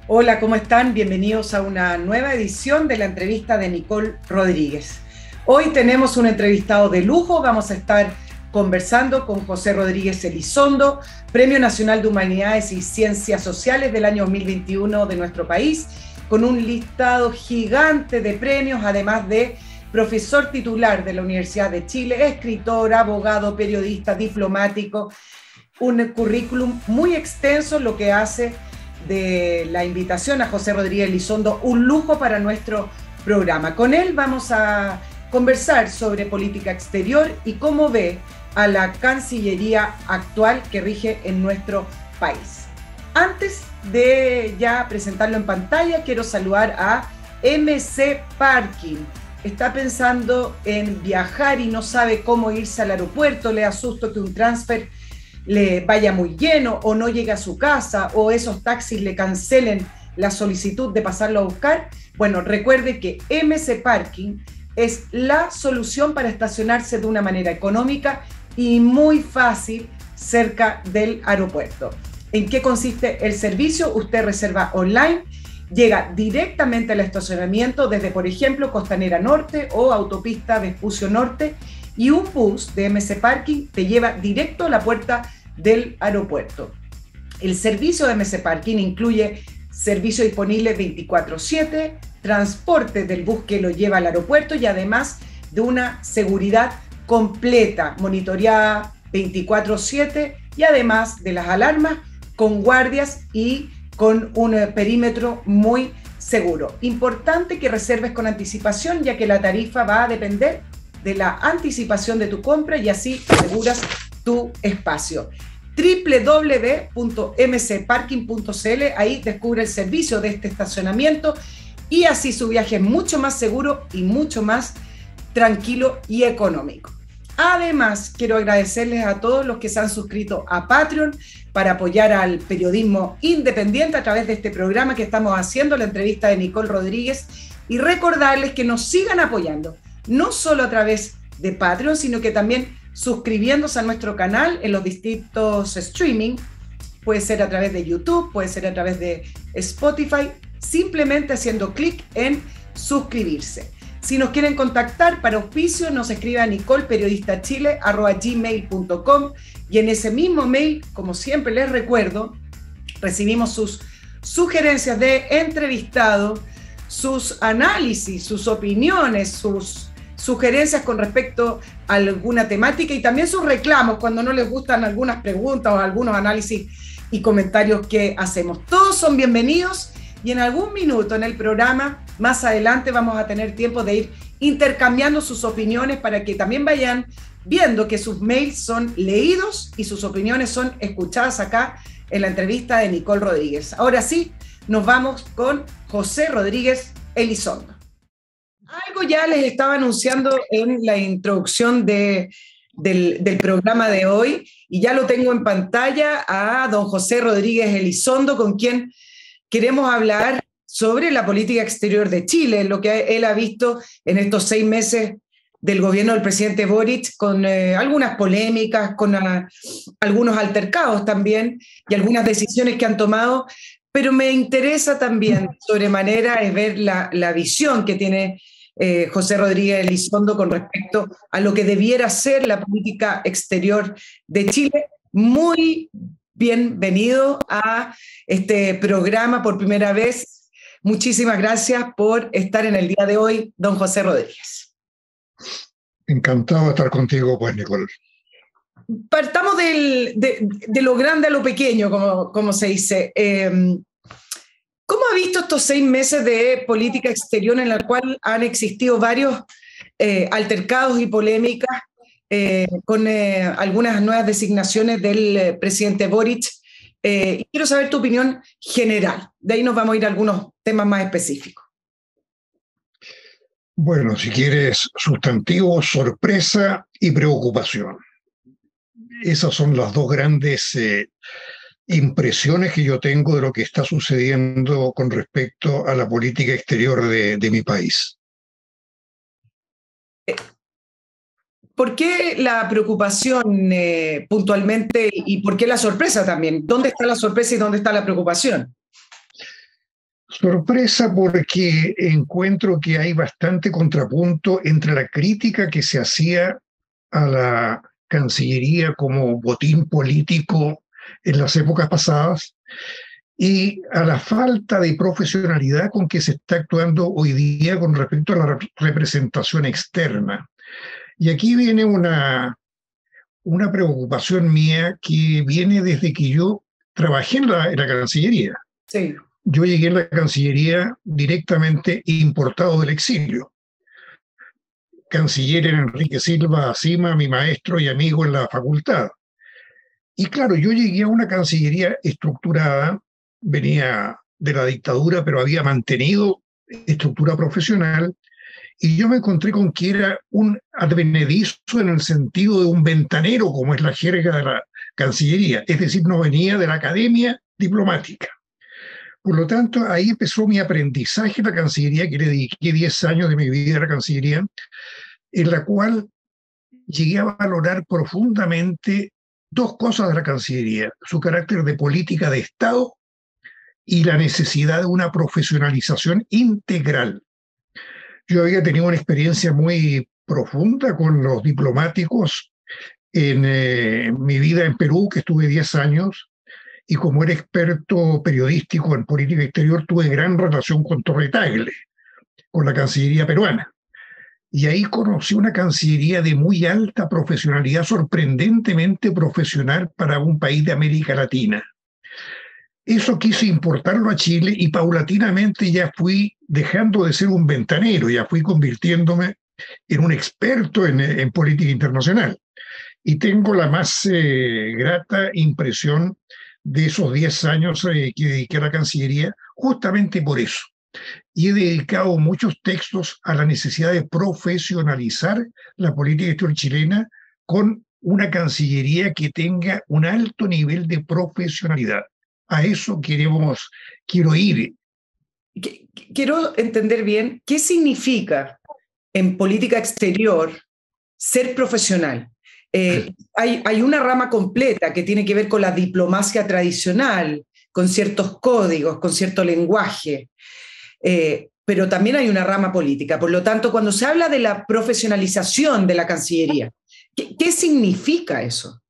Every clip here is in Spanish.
Hola, ¿cómo están? Bienvenidos a una nueva edición de la entrevista de Nicole Rodríguez. Hoy tenemos un entrevistado de lujo, vamos a estar conversando con José Rodríguez Elizondo, Premio Nacional de Humanidades y Ciencias Sociales del año 2021 de nuestro país, con un listado gigante de premios, además de profesor titular de la Universidad de Chile, escritor, abogado, periodista, diplomático, un currículum muy extenso, lo que hace de la invitación a José Rodríguez Elizondo un lujo para nuestro programa. Con él vamos a conversar sobre política exterior y cómo ve a la Cancillería actual que rige en nuestro país. Antes de ya presentarlo en pantalla, quiero saludar a MC Parking. Está pensando en viajar y no sabe cómo irse al aeropuerto, le asusta que un transfer le vaya muy lleno o no llegue a su casa o esos taxis le cancelen la solicitud de pasarlo a buscar. Bueno, recuerde que MC Parking es la solución para estacionarse de una manera económica y muy fácil cerca del aeropuerto. ¿En qué consiste el servicio? Usted reserva online, llega directamente al estacionamiento desde, por ejemplo, Costanera Norte o Autopista Vespucio Norte, y un bus de MC Parking te lleva directo a la puerta del aeropuerto. El servicio de MC Parking incluye servicio disponible 24/7, transporte del bus que lo lleva al aeropuerto y además de una seguridad completa, monitoreada 24/7 y además de las alarmas con guardias y con un perímetro muy seguro. Importante que reserves con anticipación, ya que la tarifa va a depender de la anticipación de tu compra y así aseguras tu espacio. www.mcparking.cl, ahí descubre el servicio de este estacionamiento y así su viaje es mucho más seguro y mucho más tranquilo y económico. Además, quiero agradecerles a todos los que se han suscrito a Patreon para apoyar al periodismo independiente a través de este programa que estamos haciendo, la entrevista de Nicole Rodríguez, y recordarles que nos sigan apoyando, no solo a través de Patreon, sino que también suscribiéndose a nuestro canal en los distintos streaming, puede ser a través de YouTube, puede ser a través de Spotify, simplemente haciendo clic en suscribirse. Si nos quieren contactar para auspicio, nos escribe a nicolperiodistachile@gmail.com y en ese mismo mail, como siempre les recuerdo, recibimos sus sugerencias de entrevistado, sus análisis, sus opiniones, sus sugerencias con respecto a alguna temática y también sus reclamos cuando no les gustan algunas preguntas o algunos análisis y comentarios que hacemos. Todos son bienvenidos y en algún minuto en el programa, más adelante, vamos a tener tiempo de ir intercambiando sus opiniones para que también vayan viendo que sus mails son leídos y sus opiniones son escuchadas acá en la entrevista de Nicole Rodríguez. Ahora sí, nos vamos con José Rodríguez Elizondo. Algo ya les estaba anunciando en la introducción del programa de hoy y ya lo tengo en pantalla a don José Rodríguez Elizondo, con quien queremos hablar sobre la política exterior de Chile, lo que él ha visto en estos 6 meses del gobierno del presidente Boric, con algunas polémicas, con algunos altercados también y algunas decisiones que han tomado, pero me interesa también sobremanera es ver la visión que tiene José Rodríguez Elizondo con respecto a lo que debiera ser la política exterior de Chile. Muy bienvenido a este programa por primera vez. Muchísimas gracias por estar en el día de hoy, don José Rodríguez. Encantado de estar contigo, pues, Nicole. Partamos de lo grande a lo pequeño, como se dice. ¿Cómo ha visto estos 6 meses de política exterior en la cual han existido varios altercados y polémicas con algunas nuevas designaciones del presidente Boric? Quiero saber tu opinión general. De ahí nos vamos a ir a algunos temas más específicos. Bueno, si quieres, sustantivo, sorpresa y preocupación. Esas son las dos grandes impresiones que yo tengo de lo que está sucediendo con respecto a la política exterior de mi país. ¿Por qué la preocupación puntualmente y por qué la sorpresa también? ¿Dónde está la sorpresa y dónde está la preocupación? Sorpresa porque encuentro que hay bastante contrapunto entre la crítica que se hacía a la Cancillería como botín político en las épocas pasadas y a la falta de profesionalidad con que se está actuando hoy día con respecto a la representación externa. Y aquí viene una preocupación mía que viene desde que yo trabajé en la Cancillería. Sí. Yo llegué a la Cancillería directamente importado del exilio. Canciller era Enrique Silva Sima, mi maestro y amigo en la facultad. Y claro, yo llegué a una Cancillería estructurada, venía de la dictadura, pero había mantenido estructura profesional, y yo me encontré con que era un advenedizo en el sentido de un ventanero, como es la jerga de la Cancillería, es decir, no venía de la academia diplomática. Por lo tanto, ahí empezó mi aprendizaje en la Cancillería, que le dediqué 10 años de mi vida a la Cancillería, en la cual llegué a valorar profundamente dos cosas de la Cancillería: su carácter de política de Estado y la necesidad de una profesionalización integral. Yo había tenido una experiencia muy profunda con los diplomáticos en mi vida en Perú, que estuve 10 años, y como era experto periodístico en política exterior, tuve gran relación con Torre Tagle, con la Cancillería peruana. Y ahí conocí una Cancillería de muy alta profesionalidad, sorprendentemente profesional para un país de América Latina. Eso quise importarlo a Chile y paulatinamente ya fui dejando de ser un ventanero, ya fui convirtiéndome en un experto en política internacional. Y tengo la más grata impresión de esos 10 años que dediqué a la Cancillería, justamente por eso. Y he dedicado muchos textos a la necesidad de profesionalizar la política exterior chilena con una Cancillería que tenga un alto nivel de profesionalidad. A eso quiero ir. Quiero entender bien qué significa en política exterior ser profesional. Hay una rama completa que tiene que ver con la diplomacia tradicional, con ciertos códigos, con cierto lenguaje, pero también hay una rama política. Por lo tanto, cuando se habla de la profesionalización de la Cancillería, ¿qué significa eso?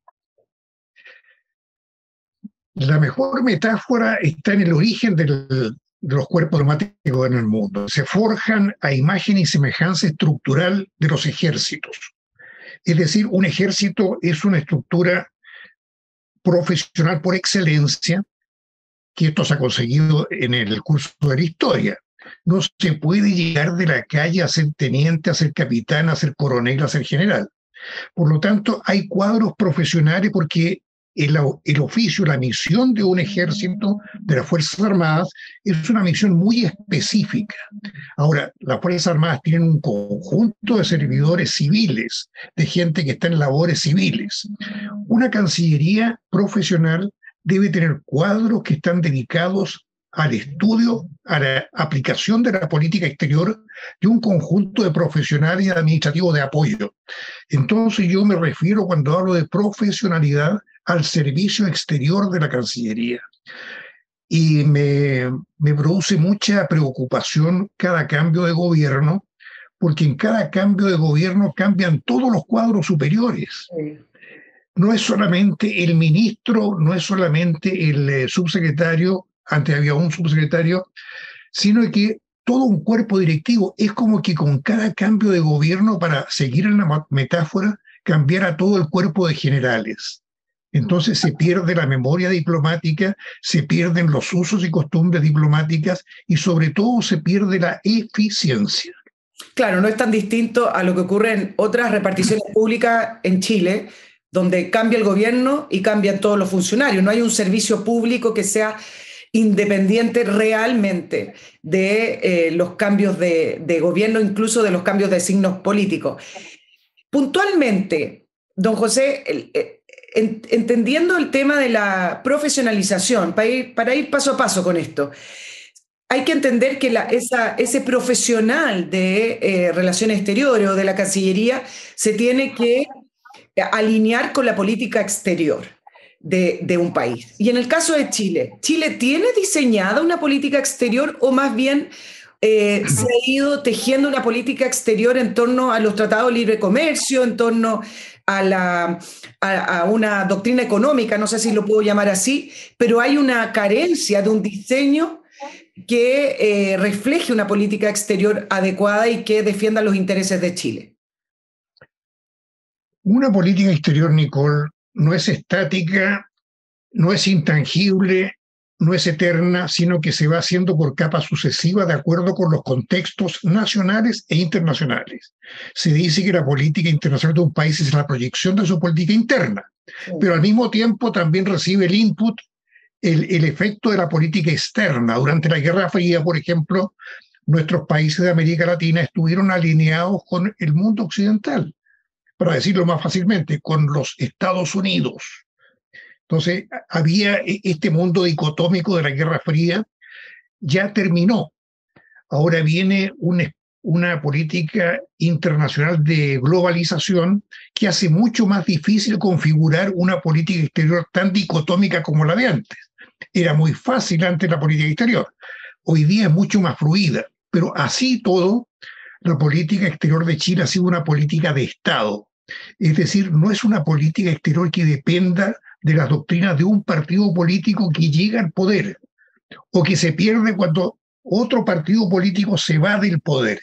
La mejor metáfora está en el origen de los cuerpos diplomáticos en el mundo. Se forjan a imagen y semejanza estructural de los ejércitos. Es decir, un ejército es una estructura profesional por excelencia, que esto se ha conseguido en el curso de la historia. No se puede llegar de la calle a ser teniente, a ser capitán, a ser coronel, a ser general. Por lo tanto, hay cuadros profesionales porque el oficio, la misión de un ejército, de las Fuerzas Armadas, es una misión muy específica. Ahora, las Fuerzas Armadas tienen un conjunto de servidores civiles, de gente que está en labores civiles. Una Cancillería profesional debe tener cuadros que están dedicados al estudio, a la aplicación de la política exterior de un conjunto de profesionales y administrativos de apoyo. Entonces yo me refiero, cuando hablo de profesionalidad, al servicio exterior de la Cancillería. Y me produce mucha preocupación cada cambio de gobierno, porque en cada cambio de gobierno cambian todos los cuadros superiores. Sí. No es solamente el ministro, no es solamente el subsecretario, antes había un subsecretario, sino que todo un cuerpo directivo. Es como que con cada cambio de gobierno, para seguir en la metáfora, cambiara todo el cuerpo de generales. Entonces se pierde la memoria diplomática, se pierden los usos y costumbres diplomáticas y sobre todo se pierde la eficiencia. Claro, no es tan distinto a lo que ocurre en otras reparticiones públicas en Chile, donde cambia el gobierno y cambian todos los funcionarios. No hay un servicio público que sea independiente realmente de los cambios de gobierno, incluso de los cambios de signos políticos. Puntualmente, don José, entendiendo el tema de la profesionalización, para ir paso a paso con esto, hay que entender que ese profesional de relaciones exteriores o de la Cancillería se tiene que alinear con la política exterior. de un país. Y en el caso de Chile, ¿Chile tiene diseñada una política exterior o más bien se ha ido tejiendo una política exterior en torno a los tratados de libre comercio, en torno a una doctrina económica, no sé si lo puedo llamar así, pero hay una carencia de un diseño que refleje una política exterior adecuada y que defienda los intereses de Chile? Una política exterior, Nicole, no es estática, no es intangible, no es eterna, sino que se va haciendo por capas sucesivas de acuerdo con los contextos nacionales e internacionales. Se dice que la política internacional de un país es la proyección de su política interna, pero al mismo tiempo también recibe el input, el efecto de la política externa. Durante la Guerra Fría, por ejemplo, nuestros países de América Latina estuvieron alineados con el mundo occidental, para decirlo más fácilmente, con los Estados Unidos. Entonces, había este mundo dicotómico de la Guerra Fría, ya terminó. Ahora viene una política internacional de globalización que hace mucho más difícil configurar una política exterior tan dicotómica como la de antes. Era muy fácil antes la política exterior. Hoy día es mucho más fluida. Pero así todo, la política exterior de Chile ha sido una política de Estado. Es decir, no es una política exterior que dependa de las doctrinas de un partido político que llega al poder o que se pierde cuando otro partido político se va del poder.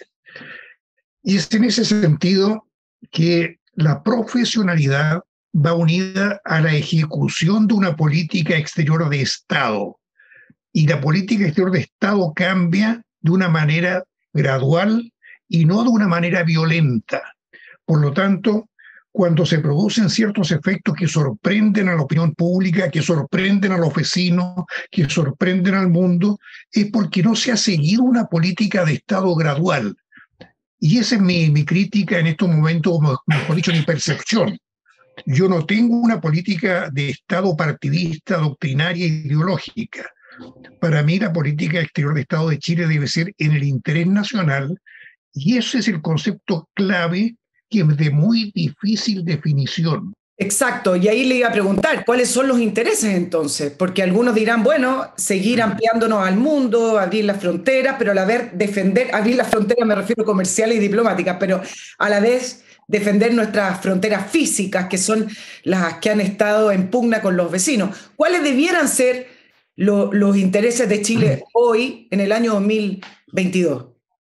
Y es en ese sentido que la profesionalidad va unida a la ejecución de una política exterior de Estado. Y la política exterior de Estado cambia de una manera gradual y no de una manera violenta. Por lo tanto, cuando se producen ciertos efectos que sorprenden a la opinión pública, que sorprenden a los vecinos, que sorprenden al mundo, es porque no se ha seguido una política de Estado gradual. Y esa es mi crítica en estos momentos, mejor dicho, mi percepción. Yo no tengo una política de Estado partidista, doctrinaria, ideológica. Para mí la política exterior de Estado de Chile debe ser en el interés nacional, y ese es el concepto clave que es de muy difícil definición. Exacto, y ahí le iba a preguntar, ¿cuáles son los intereses entonces? Porque algunos dirán, bueno, seguir ampliándonos al mundo, abrir las fronteras, pero a la vez defender, abrir las fronteras me refiero comerciales y diplomáticas, pero a la vez defender nuestras fronteras físicas, que son las que han estado en pugna con los vecinos. ¿Cuáles debieran ser los intereses de Chile hoy, en el año 2022?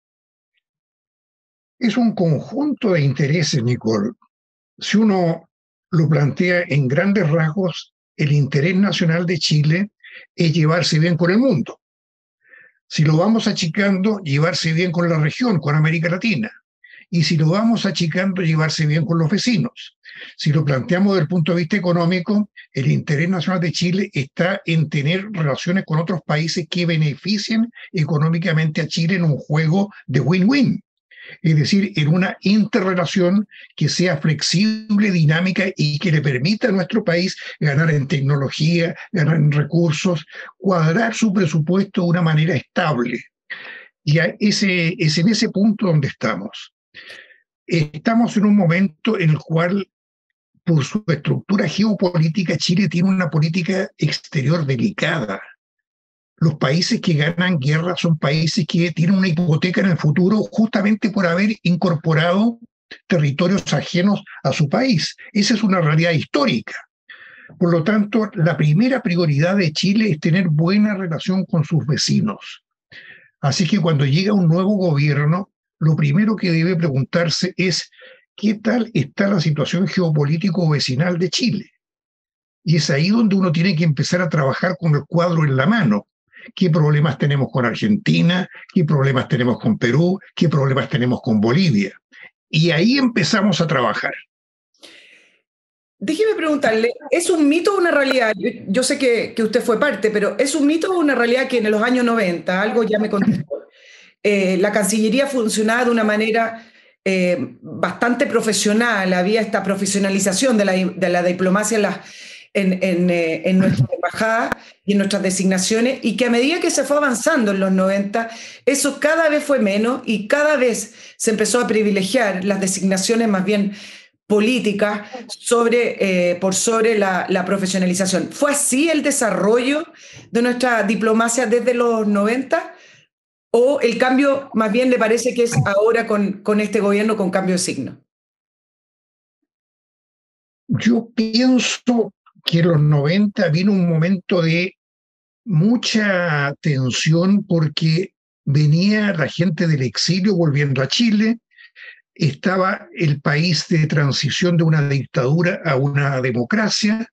Es un conjunto de intereses, Nicole. Si uno lo plantea en grandes rasgos, el interés nacional de Chile es llevarse bien con el mundo. Si lo vamos achicando, llevarse bien con la región, con América Latina. Y si lo vamos achicando, llevarse bien con los vecinos. Si lo planteamos desde el punto de vista económico, el interés nacional de Chile está en tener relaciones con otros países que beneficien económicamente a Chile en un juego de win-win. Es decir, en una interrelación que sea flexible, dinámica y que le permita a nuestro país ganar en tecnología, ganar en recursos, cuadrar su presupuesto de una manera estable. Y es en ese punto donde estamos. Estamos en un momento en el cual, por su estructura geopolítica, Chile tiene una política exterior delicada. Los países que ganan guerra son países que tienen una hipoteca en el futuro justamente por haber incorporado territorios ajenos a su país. Esa es una realidad histórica. Por lo tanto, la primera prioridad de Chile es tener buena relación con sus vecinos. Así que cuando llega un nuevo gobierno, lo primero que debe preguntarse es ¿qué tal está la situación geopolítico-vecinal de Chile? Y es ahí donde uno tiene que empezar a trabajar con el cuadro en la mano. ¿Qué problemas tenemos con Argentina? ¿Qué problemas tenemos con Perú? ¿Qué problemas tenemos con Bolivia? Y ahí empezamos a trabajar. Déjeme preguntarle, ¿es un mito o una realidad? Yo sé que usted fue parte, pero ¿es un mito o una realidad que en los años 90, algo ya me contestó, la Cancillería funcionaba de una manera bastante profesional, había esta profesionalización de la diplomacia en nuestra embajada y en nuestras designaciones, y que a medida que se fue avanzando en los 90, eso cada vez fue menos y cada vez se empezó a privilegiar las designaciones más bien políticas por sobre la profesionalización. ¿Fue así el desarrollo de nuestra diplomacia desde los 90? ¿O el cambio más bien le parece que es ahora con este gobierno con cambio de signo? Yo pienso que en los 90 vino un momento de mucha tensión porque venía la gente del exilio volviendo a Chile, estaba el país de transición de una dictadura a una democracia,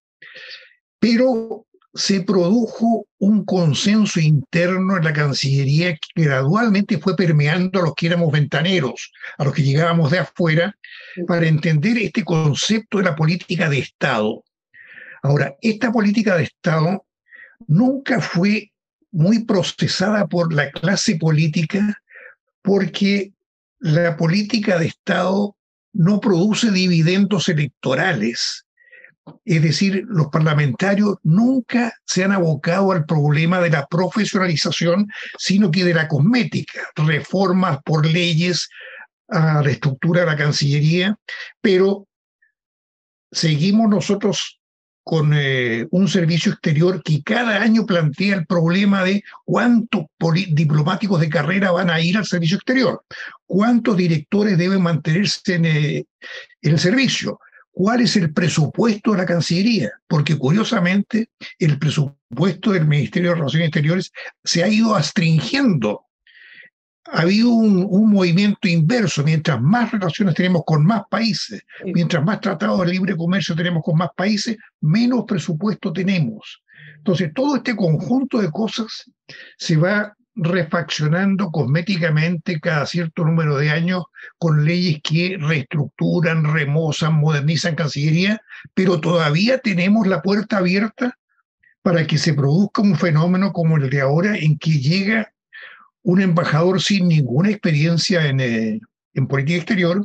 pero se produjo un consenso interno en la Cancillería que gradualmente fue permeando a los que éramos ventaneros, a los que llegábamos de afuera, para entender este concepto de la política de Estado. Ahora, esta política de Estado nunca fue muy procesada por la clase política porque la política de Estado no produce dividendos electorales. Es decir, los parlamentarios nunca se han abocado al problema de la profesionalización, sino que de la cosmética, reformas por leyes a la estructura de la Cancillería, pero seguimos nosotros con un servicio exterior que cada año plantea el problema de cuántos diplomáticos de carrera van a ir al servicio exterior, cuántos directores deben mantenerse en el servicio, cuál es el presupuesto de la Cancillería, porque curiosamente el presupuesto del Ministerio de Relaciones Exteriores se ha ido astringiendo. Ha habido un movimiento inverso. Mientras más relaciones tenemos con más países, mientras más tratados de libre comercio tenemos con más países, menos presupuesto tenemos. Entonces, todo este conjunto de cosas se va refaccionando cosméticamente cada cierto número de años con leyes que reestructuran, remozan, modernizan Cancillería, pero todavía tenemos la puerta abierta para que se produzca un fenómeno como el de ahora en que llega un embajador sin ninguna experiencia en política exterior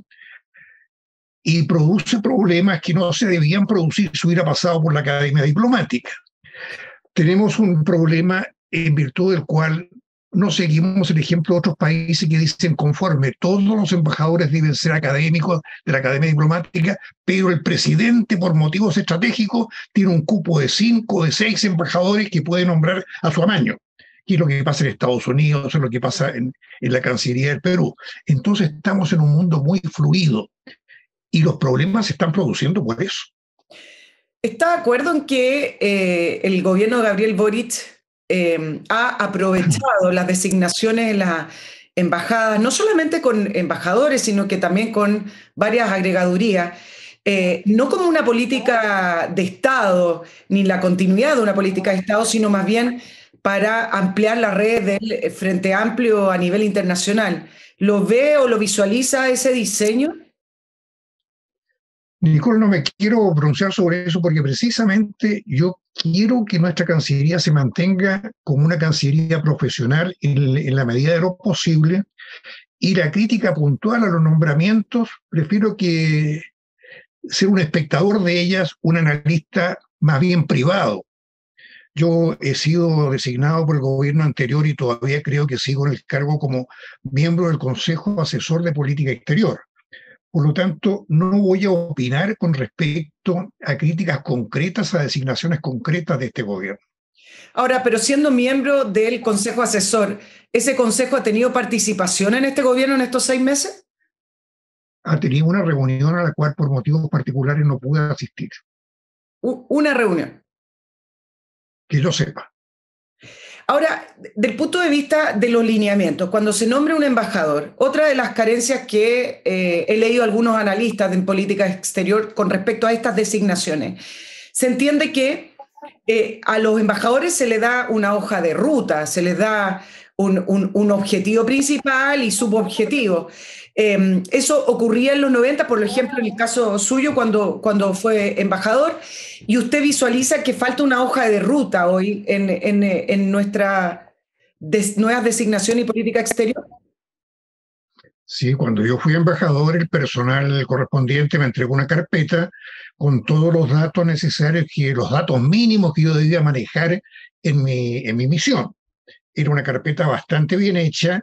y produce problemas que no se debían producir si hubiera pasado por la Academia Diplomática. Tenemos un problema en virtud del cual no seguimos el ejemplo de otros países que dicen conforme, todos los embajadores deben ser académicos de la Academia Diplomática, pero el presidente, por motivos estratégicos, tiene un cupo de 5 o de 6 embajadores que puede nombrar a su amaño. Y es lo que pasa en Estados Unidos, es lo que pasa en la Cancillería del Perú. Entonces estamos en un mundo muy fluido y los problemas se están produciendo por eso. ¿Está de acuerdo en que el gobierno de Gabriel Boric ha aprovechado las designaciones en las embajadas, no solamente con embajadores, sino que también con varias agregadurías, no como una política de Estado, ni la continuidad de una política de Estado, sino más bien para ampliar la red del Frente Amplio a nivel internacional? ¿Lo ve o lo visualiza ese diseño? Nicole, no me quiero pronunciar sobre eso porque precisamente yo quiero que nuestra Cancillería se mantenga como una Cancillería profesional en la medida de lo posible, y la crítica puntual a los nombramientos, prefiero que ser un espectador de ellas, un analista más bien privado. Yo he sido designado por el gobierno anterior y todavía creo que sigo en el cargo como miembro del Consejo Asesor de Política Exterior. Por lo tanto, no voy a opinar con respecto a críticas concretas, a designaciones concretas de este gobierno. Ahora, pero siendo miembro del Consejo Asesor, ¿ese consejo ha tenido participación en este gobierno en estos 6 meses? Ha tenido una reunión a la cual por motivos particulares no pude asistir. Una reunión. Que yo sepa. Ahora, del punto de vista de los lineamientos, cuando se nombra un embajador, otra de las carencias que he leído algunos analistas en política exterior con respecto a estas designaciones, se entiende que a los embajadores se les da una hoja de ruta, se les da un objetivo principal y subobjetivo. Eso ocurría en los 90, por ejemplo, en el caso suyo, cuando fue embajador, y usted visualiza que falta una hoja de ruta hoy en nuestra nueva designación y política exterior. Sí, cuando yo fui embajador, el personal correspondiente me entregó una carpeta con todos los datos necesarios, los datos mínimos que yo debía manejar en mi misión. Era una carpeta bastante bien hecha,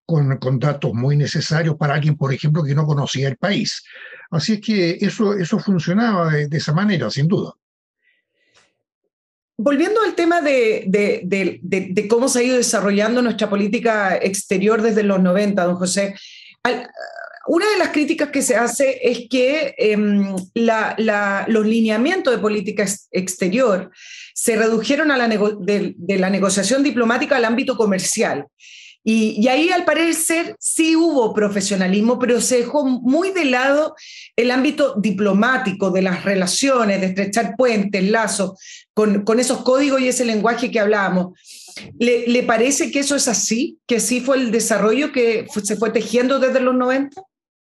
con datos muy necesarios para alguien, por ejemplo, que no conocía el país. Así es que eso funcionaba de esa manera, sin duda. Volviendo al tema de cómo se ha ido desarrollando nuestra política exterior desde los 90, don José, una de las críticas que se hace es que los lineamientos de política exterior se redujeron de la negociación diplomática al ámbito comercial. Y ahí, al parecer, sí hubo profesionalismo, pero se dejó muy de lado el ámbito diplomático de las relaciones, de estrechar puentes, lazos, con esos códigos y ese lenguaje que hablábamos. ¿Le parece que eso es así? ¿Que sí fue el desarrollo que se fue tejiendo desde los 90?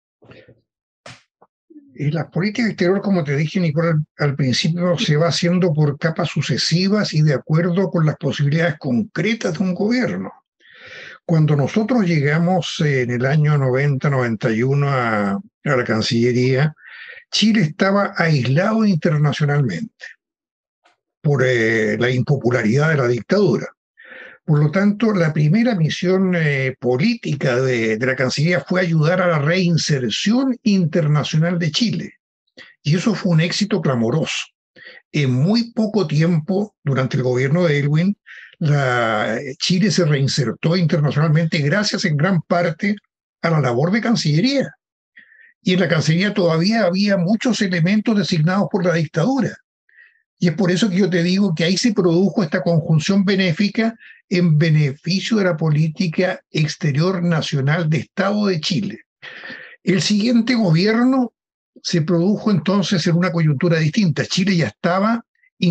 La política exterior, como te dije, Nicole, al principio se va haciendo por capas sucesivas y de acuerdo con las posibilidades concretas de un gobierno. Cuando nosotros llegamos en el año 90-91 a la Cancillería, Chile estaba aislado internacionalmente por la impopularidad de la dictadura. Por lo tanto, la primera misión política de la Cancillería fue ayudar a la reinserción internacional de Chile. Y eso fue un éxito clamoroso. En muy poco tiempo, durante el gobierno de Aylwin, Chile se reinsertó internacionalmente gracias en gran parte a la labor de Cancillería. Y en la Cancillería todavía había muchos elementos designados por la dictadura. Y es por eso que yo te digo que ahí se produjo esta conjunción benéfica en beneficio de la política exterior nacional de Estado de Chile. El siguiente gobierno se produjo entonces en una coyuntura distinta. Chile ya estaba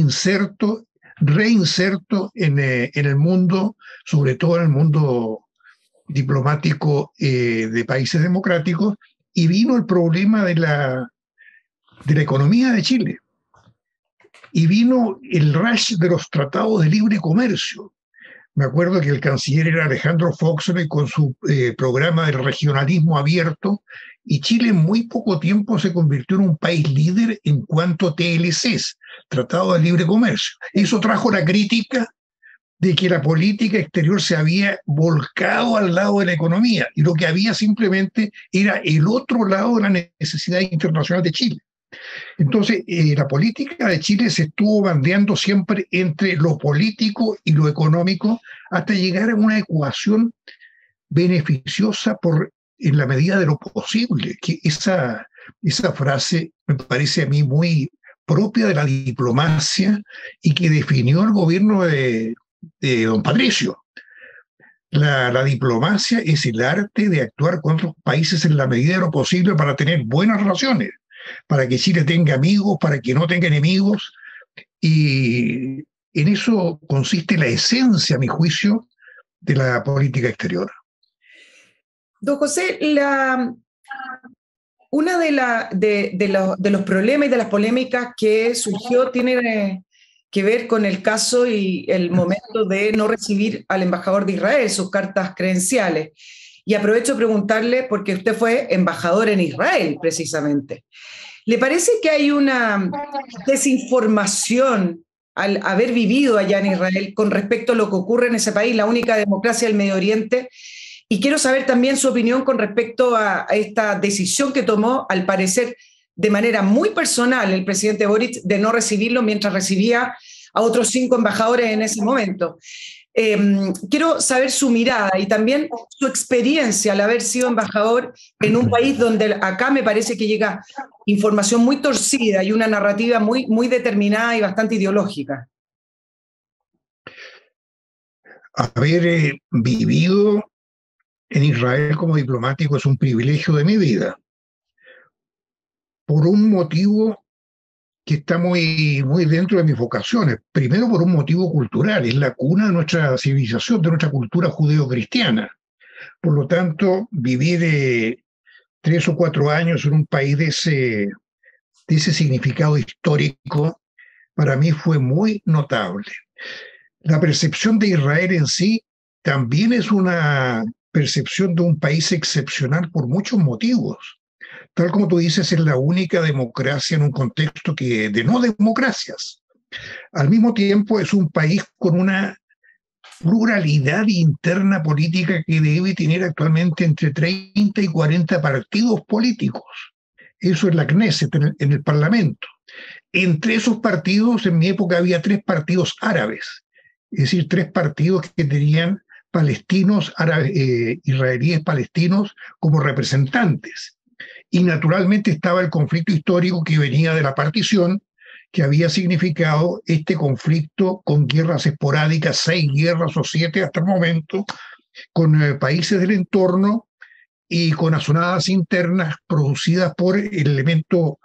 reinserto en el mundo, sobre todo en el mundo diplomático de países democráticos, y vino el problema de la economía de Chile. Y vino el rush de los tratados de libre comercio. Me acuerdo que el canciller era Alejandro Foxley con su programa del regionalismo abierto, y Chile en muy poco tiempo se convirtió en un país líder en cuanto a TLCs, Tratado de Libre Comercio. Eso trajo la crítica de que la política exterior se había volcado al lado de la economía, y lo que había simplemente era el otro lado de la necesidad internacional de Chile. Entonces, la política de Chile se estuvo bandeando siempre entre lo político y lo económico hasta llegar a una ecuación beneficiosa en la medida de lo posible. Que esa frase me parece a mí muy propia de la diplomacia y que definió el gobierno de don Patricio. La diplomacia es el arte de actuar con otros países en la medida de lo posible para tener buenas relaciones, para que Chile tenga amigos, para que no tenga enemigos, y en eso consiste la esencia, a mi juicio, de la política exterior. Don José, una de los problemas y de las polémicas que surgió tiene que ver con el caso y el momento de no recibir al embajador de Israel, sus cartas credenciales. Y aprovecho de preguntarle, porque usted fue embajador en Israel, precisamente. ¿Le parece que hay una desinformación al haber vivido allá en Israel con respecto a lo que ocurre en ese país, la única democracia del Medio Oriente? Y quiero saber también su opinión con respecto a esta decisión que tomó, al parecer, de manera muy personal el presidente Boric de no recibirlo mientras recibía a otros 5 embajadores en ese momento. Quiero saber su mirada y también su experiencia al haber sido embajador en un país donde acá me parece que llega información muy torcida y una narrativa muy, muy determinada y bastante ideológica. Haber vivido en Israel como diplomático es un privilegio de mi vida, por un motivo que está muy, muy dentro de mis vocaciones. Primero, por un motivo cultural, es la cuna de nuestra civilización, de nuestra cultura judeo-cristiana. Por lo tanto, vivir 3 o 4 años en un país de ese significado histórico, para mí fue muy notable. La percepción de Israel en sí también es una percepción de un país excepcional por muchos motivos. Tal como tú dices, es la única democracia en un contexto de no democracias. Al mismo tiempo, es un país con una pluralidad interna política que debe tener actualmente entre 30 y 40 partidos políticos. Eso es la Knesset, en el Parlamento. Entre esos partidos, en mi época había 3 partidos árabes, es decir, 3 partidos que tenían palestinos, árabes, israelíes palestinos como representantes. Y naturalmente estaba el conflicto histórico que venía de la partición, que había significado este conflicto con guerras esporádicas, 6 guerras o 7 hasta el momento, con países del entorno y con azonadas internas producidas por el elemento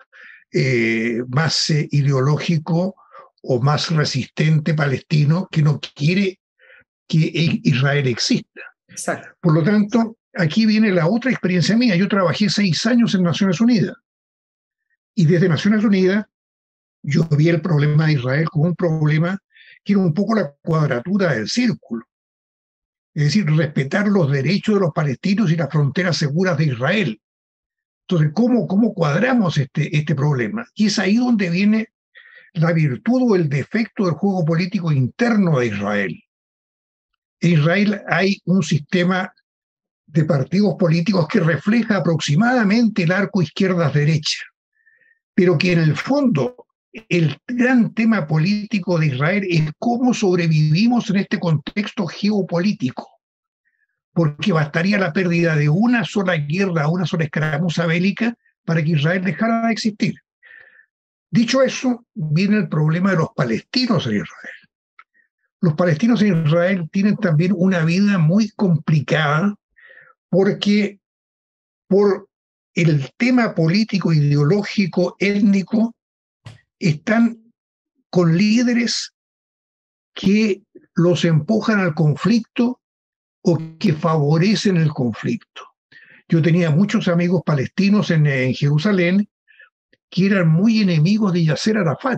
más ideológico o más resistente palestino que no quiere que Israel exista. Exacto. Por lo tanto, aquí viene la otra experiencia mía. Yo trabajé 6 años en Naciones Unidas y desde Naciones Unidas yo vi el problema de Israel como un problema que era un poco la cuadratura del círculo. Es decir, respetar los derechos de los palestinos y las fronteras seguras de Israel. Entonces, ¿cómo cuadramos este problema? Y es ahí donde viene la virtud o el defecto del juego político interno de Israel. En Israel hay un sistema de partidos políticos que refleja aproximadamente el arco izquierdas-derecha, pero que en el fondo el gran tema político de Israel es cómo sobrevivimos en este contexto geopolítico, porque bastaría la pérdida de una sola guerra, una sola escaramuza bélica para que Israel dejara de existir. Dicho eso, viene el problema de los palestinos en Israel. Los palestinos en Israel tienen también una vida muy complicada porque por el tema político, ideológico, étnico, están con líderes que los empujan al conflicto o que favorecen el conflicto. Yo tenía muchos amigos palestinos en Jerusalén que eran muy enemigos de Yasser Arafat.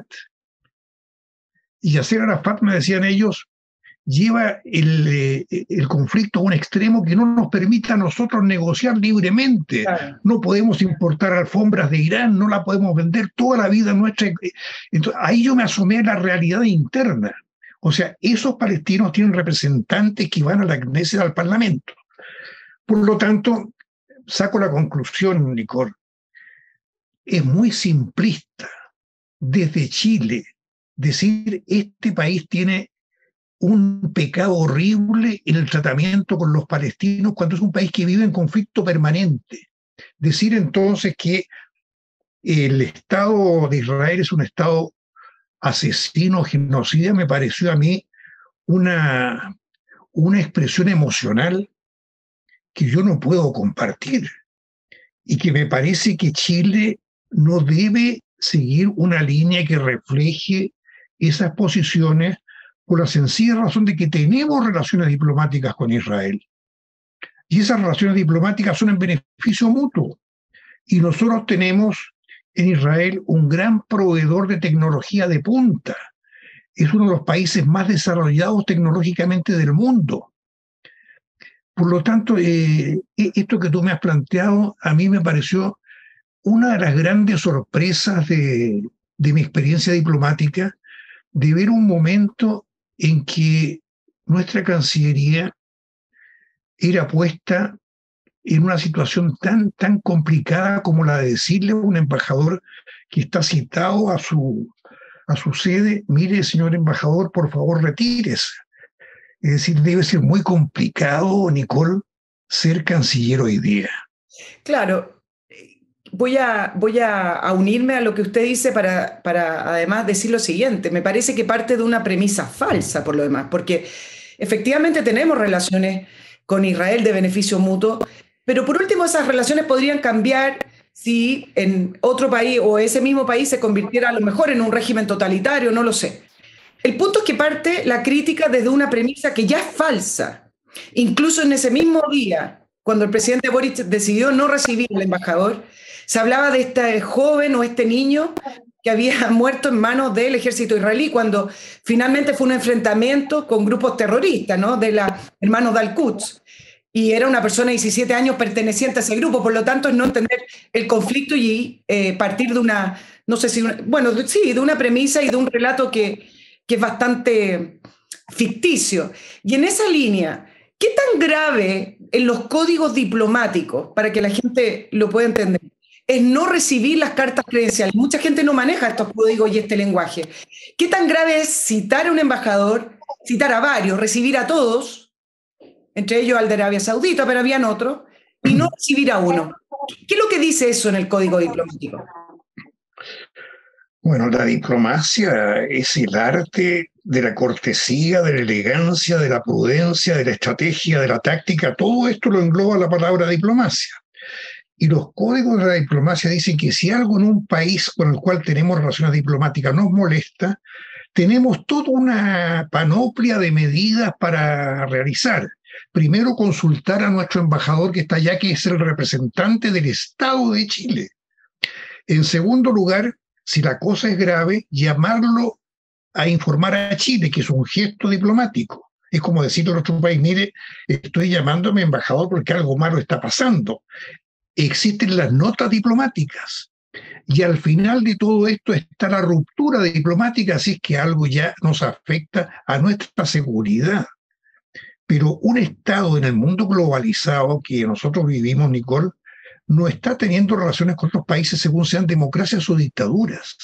Y Yasser Arafat, me decían ellos, lleva el conflicto a un extremo que no nos permite a nosotros negociar libremente. Claro. No podemos importar alfombras de Irán, no la podemos vender toda la vida nuestra. Entonces, ahí yo me asomé a la realidad interna. O sea, esos palestinos tienen representantes que van a la Knesset, al Parlamento. Por lo tanto, saco la conclusión, Nicole, es muy simplista desde Chile decir este país tiene un pecado horrible en el tratamiento con los palestinos cuando es un país que vive en conflicto permanente. Decir entonces que el Estado de Israel es un Estado asesino, genocida, me pareció a mí una expresión emocional que yo no puedo compartir y que me parece que Chile no debe seguir una línea que refleje esas posiciones por la sencilla razón de que tenemos relaciones diplomáticas con Israel. Y esas relaciones diplomáticas son en beneficio mutuo. Y nosotros tenemos en Israel un gran proveedor de tecnología de punta. Es uno de los países más desarrollados tecnológicamente del mundo. Por lo tanto, esto que tú me has planteado a mí me pareció una de las grandes sorpresas de mi experiencia diplomática, de ver un momento en que nuestra Cancillería era puesta en una situación tan complicada como la de decirle a un embajador que está citado a su sede, mire, señor embajador, por favor, retírese. Es decir, debe ser muy complicado, Nicole, ser canciller hoy día. Claro. Voy a unirme a lo que usted dice para además decir lo siguiente. Me parece que parte de una premisa falsa por lo demás, porque efectivamente tenemos relaciones con Israel de beneficio mutuo, pero por último esas relaciones podrían cambiar si en otro país o ese mismo país se convirtiera a lo mejor en un régimen totalitario, no lo sé. El punto es que parte la crítica desde una premisa que ya es falsa. Incluso en ese mismo día, cuando el presidente Boric decidió no recibir al embajador, se hablaba de este joven o este niño que había muerto en manos del ejército israelí cuando finalmente fue un enfrentamiento con grupos terroristas, ¿no? De los hermanos de Al-Quds. Y era una persona de 17 años perteneciente a ese grupo, por lo tanto es no entender el conflicto y partir de una, no sé si, de una premisa y de un relato que es bastante ficticio. Y en esa línea, ¿qué tan grave en los códigos diplomáticos, para que la gente lo pueda entender, es no recibir las cartas credenciales? Mucha gente no maneja estos códigos y este lenguaje. ¿Qué tan grave es citar a un embajador, citar a varios, recibir a todos, entre ellos al de Arabia Saudita, pero habían otros, y no recibir a uno? ¿Qué es lo que dice eso en el código diplomático? Bueno, la diplomacia es el arte de la cortesía, de la elegancia, de la prudencia, de la estrategia, de la táctica. Todo esto lo engloba la palabra diplomacia. Y los códigos de la diplomacia dicen que si algo en un país con el cual tenemos relaciones diplomáticas nos molesta, tenemos toda una panoplia de medidas para realizar. Primero, consultar a nuestro embajador que está allá, que es el representante del Estado de Chile. En segundo lugar, si la cosa es grave, llamarlo a informar a Chile, que es un gesto diplomático. Es como decirle a nuestro país, mire, estoy llamando a mi embajador porque algo malo está pasando. Existen las notas diplomáticas. Y al final de todo esto está la ruptura diplomática, así es que algo ya nos afecta a nuestra seguridad. Pero un Estado en el mundo globalizado que nosotros vivimos, Nicole, no está teniendo relaciones con otros países según sean democracias o dictaduras.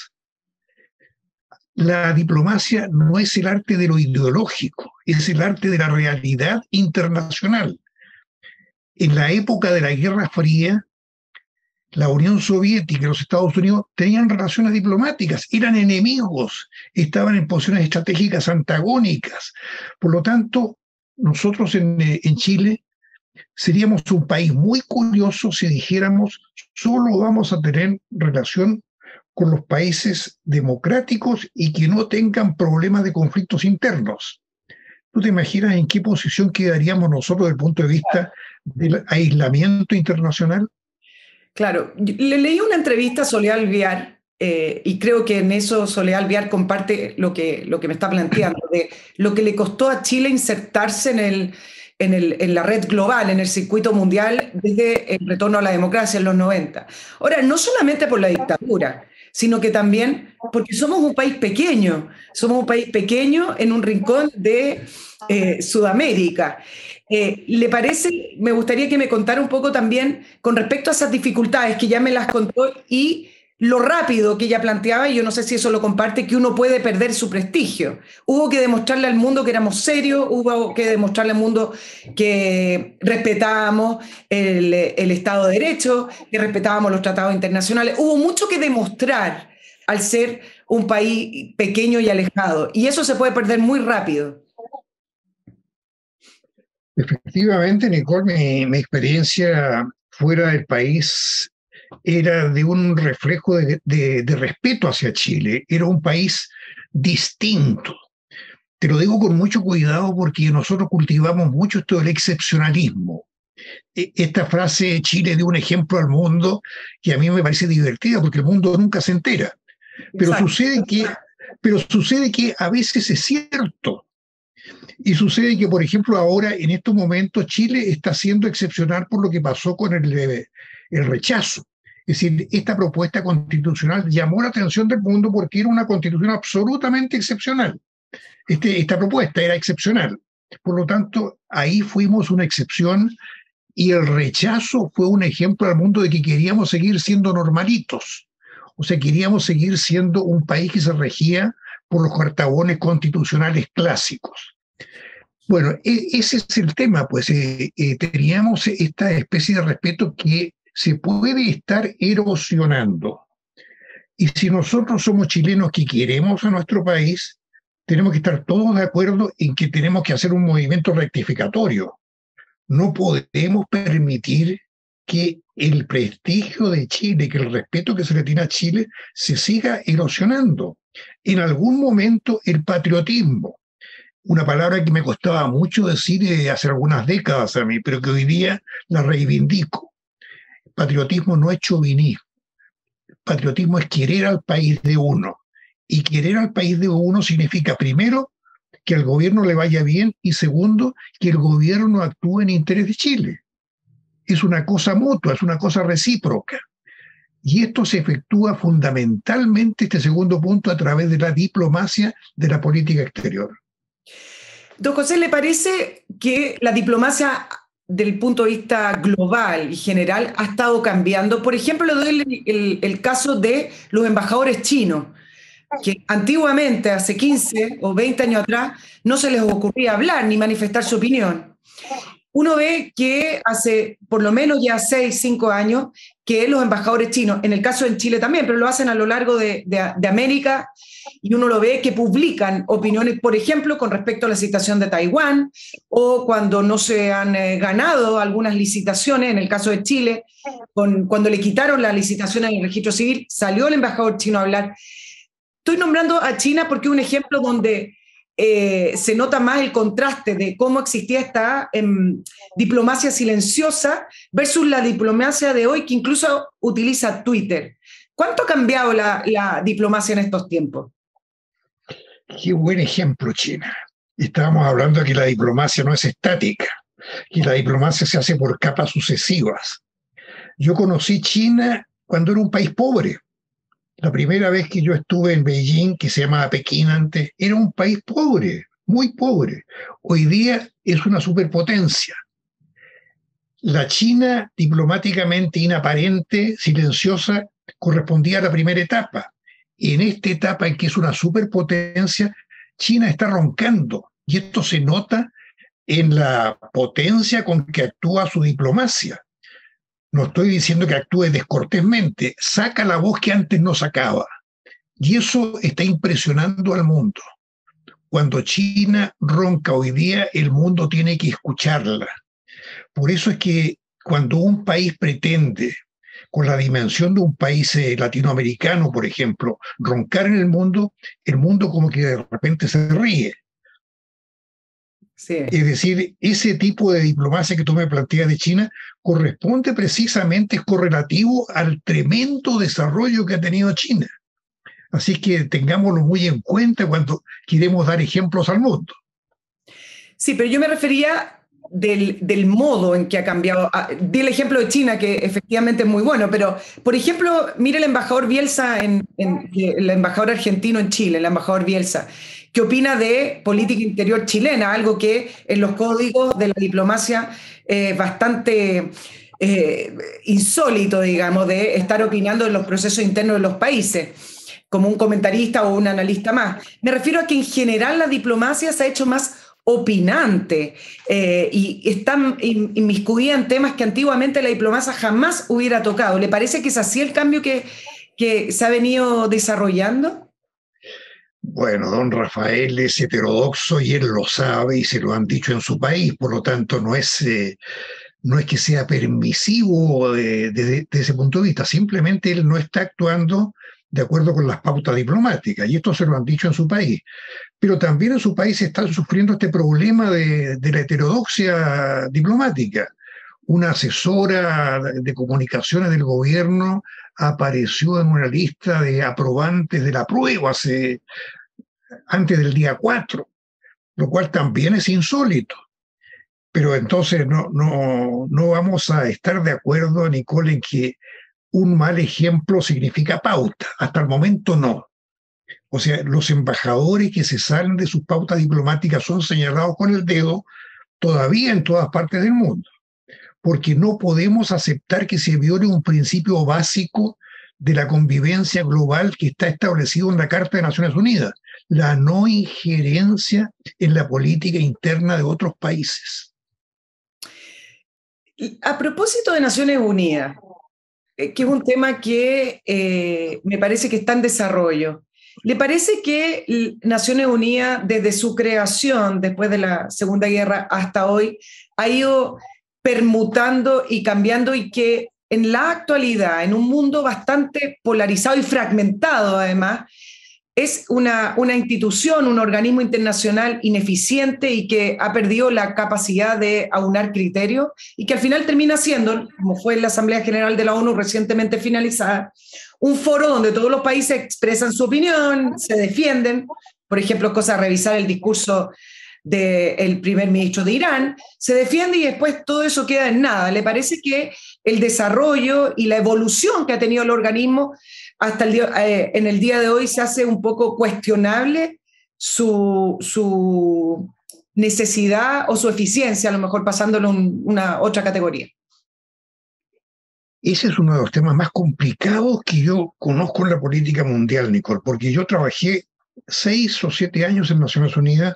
La diplomacia no es el arte de lo ideológico, es el arte de la realidad internacional. En la época de la Guerra Fría, la Unión Soviética y los Estados Unidos tenían relaciones diplomáticas, eran enemigos, estaban en posiciones estratégicas antagónicas. Por lo tanto, nosotros en Chile seríamos un país muy curioso si dijéramos solo vamos a tener relación con los países democráticos y que no tengan problemas de conflictos internos. ¿Tú te imaginas en qué posición quedaríamos nosotros desde el punto de vista del aislamiento internacional? Claro, le leí una entrevista a Soledad Alvear y creo que en eso Soledad Alvear comparte lo que me está planteando, de lo que le costó a Chile insertarse en la red global, en el circuito mundial, desde el retorno a la democracia en los 90. Ahora, no solamente por la dictadura, sino que también porque somos un país pequeño en un rincón de Sudamérica. ¿Le parece? Me gustaría que me contara un poco también con respecto a esas dificultades que ya me las contó y lo rápido que ella planteaba, y yo no sé si eso lo comparte, que uno puede perder su prestigio. Hubo que demostrarle al mundo que éramos serios, hubo que demostrarle al mundo que respetábamos el Estado de Derecho, que respetábamos los tratados internacionales. Hubo mucho que demostrar al ser un país pequeño y alejado, y eso se puede perder muy rápido. Efectivamente, Nicole, mi experiencia fuera del país era de un reflejo de respeto hacia Chile. Era un país distinto. Te lo digo con mucho cuidado porque nosotros cultivamos mucho esto del excepcionalismo. Esta frase, Chile dio un ejemplo al mundo, que a mí me parece divertida porque el mundo nunca se entera. Pero sucede que a veces es cierto. Y sucede que, por ejemplo, ahora, en estos momentos, Chile está siendo excepcional por lo que pasó con el rechazo. Es decir, esta propuesta constitucional llamó la atención del mundo porque era una constitución absolutamente excepcional. Esta propuesta era excepcional. Por lo tanto, ahí fuimos una excepción y el rechazo fue un ejemplo al mundo de que queríamos seguir siendo normalitos. O sea, queríamos seguir siendo un país que se regía por los cartabones constitucionales clásicos. Bueno, ese es el tema, pues teníamos esta especie de respeto que se puede estar erosionando. Y si nosotros somos chilenos que queremos a nuestro país, tenemos que estar todos de acuerdo en que tenemos que hacer un movimiento rectificatorio. No podemos permitir que el prestigio de Chile, que el respeto que se le tiene a Chile, se siga erosionando. En algún momento el patriotismo, una palabra que me costaba mucho decir hace algunas décadas a mí, pero que hoy día la reivindico. Patriotismo no es chauvinismo. Patriotismo es querer al país de uno. Y querer al país de uno significa, primero, que al gobierno le vaya bien y segundo, que el gobierno actúe en interés de Chile. Es una cosa mutua, es una cosa recíproca. Y esto se efectúa fundamentalmente, este segundo punto, a través de la diplomacia de la política exterior. Don José, ¿le parece que la diplomacia del punto de vista global y general ha estado cambiando? Por ejemplo, le doy el caso de los embajadores chinos, que antiguamente, hace 15 o 20 años atrás, no se les ocurría hablar ni manifestar su opinión. Uno ve que hace por lo menos ya 6, 5 años que los embajadores chinos, en el caso de Chile también, pero lo hacen a lo largo de América, y uno lo ve que publican opiniones, por ejemplo, con respecto a la situación de Taiwán, o cuando no se han ganado algunas licitaciones, en el caso de Chile, cuando le quitaron la licitación en el registro civil, salió el embajador chino a hablar. Estoy nombrando a China porque es un ejemplo donde se nota más el contraste de cómo existía esta diplomacia silenciosa versus la diplomacia de hoy, que incluso utiliza Twitter. ¿Cuánto ha cambiado la diplomacia en estos tiempos? Qué buen ejemplo, China. Estábamos hablando de que la diplomacia no es estática, que la diplomacia se hace por capas sucesivas. Yo conocí China cuando era un país pobre. La primera vez que yo estuve en Beijing, que se llamaba Pekín antes, era un país pobre, muy pobre. Hoy día es una superpotencia. La China diplomáticamente inaparente, silenciosa, correspondía a la primera etapa. En esta etapa en que es una superpotencia, China está roncando. Y esto se nota en la potencia con que actúa su diplomacia. No estoy diciendo que actúe descortésmente, saca la voz que antes no sacaba. Y eso está impresionando al mundo. Cuando China ronca hoy día, el mundo tiene que escucharla. Por eso es que cuando un país pretende, con la dimensión de un país latinoamericano, por ejemplo, roncar en el mundo como que de repente se ríe. Sí. Es decir, ese tipo de diplomacia que tú me planteas de China corresponde precisamente, es correlativo al tremendo desarrollo que ha tenido China. Así que tengámoslo muy en cuenta cuando queremos dar ejemplos al mundo. Sí, pero yo me refería del modo en que ha cambiado. Di el ejemplo de China, que efectivamente es muy bueno, pero, por ejemplo, mire el embajador Bielsa, el embajador argentino en Chile, el embajador Bielsa. ¿Qué opina de política interior chilena? Algo que en los códigos de la diplomacia bastante insólito, digamos, de estar opinando en los procesos internos de los países, como un comentarista o un analista más. Me refiero a que en general la diplomacia se ha hecho más opinante y está inmiscuida en temas que antiguamente la diplomacia jamás hubiera tocado. ¿Le parece que es así el cambio que se ha venido desarrollando? Bueno, don Rafael es heterodoxo y él lo sabe y se lo han dicho en su país, por lo tanto no es que sea permisivo desde ese punto de vista, simplemente él no está actuando de acuerdo con las pautas diplomáticas y esto se lo han dicho en su país. Pero también en su país están sufriendo este problema de la heterodoxia diplomática. Una asesora de comunicaciones del gobierno apareció en una lista de aprobantes de la prueba antes del día 4, lo cual también es insólito. Pero entonces no vamos a estar de acuerdo, Nicole, en que un mal ejemplo significa pauta. Hasta el momento no. O sea, los embajadores que se salen de sus pautas diplomáticas son señalados con el dedo todavía en todas partes del mundo, porque no podemos aceptar que se viole un principio básico de la convivencia global que está establecido en la Carta de Naciones Unidas, la no injerencia en la política interna de otros países. A propósito de Naciones Unidas, que es un tema que me parece que está en desarrollo, ¿le parece que Naciones Unidas, desde su creación, después de la Segunda Guerra hasta hoy, ha ido permutando y cambiando y que en la actualidad, en un mundo bastante polarizado y fragmentado además, es una institución, un organismo internacional ineficiente y que ha perdido la capacidad de aunar criterios y que al final termina siendo, como fue en la Asamblea General de la ONU recientemente finalizada, un foro donde todos los países expresan su opinión, se defienden, por ejemplo, cosa revisar el discurso del primer ministro de Irán, se defiende y después todo eso queda en nada. ¿Le parece que el desarrollo y la evolución que ha tenido el organismo hasta en el día de hoy se hace un poco cuestionable su necesidad o su eficiencia, a lo mejor pasándolo en una otra categoría? Ese es uno de los temas más complicados que yo conozco en la política mundial, Nicole, porque yo trabajé 6 o 7 años en Naciones Unidas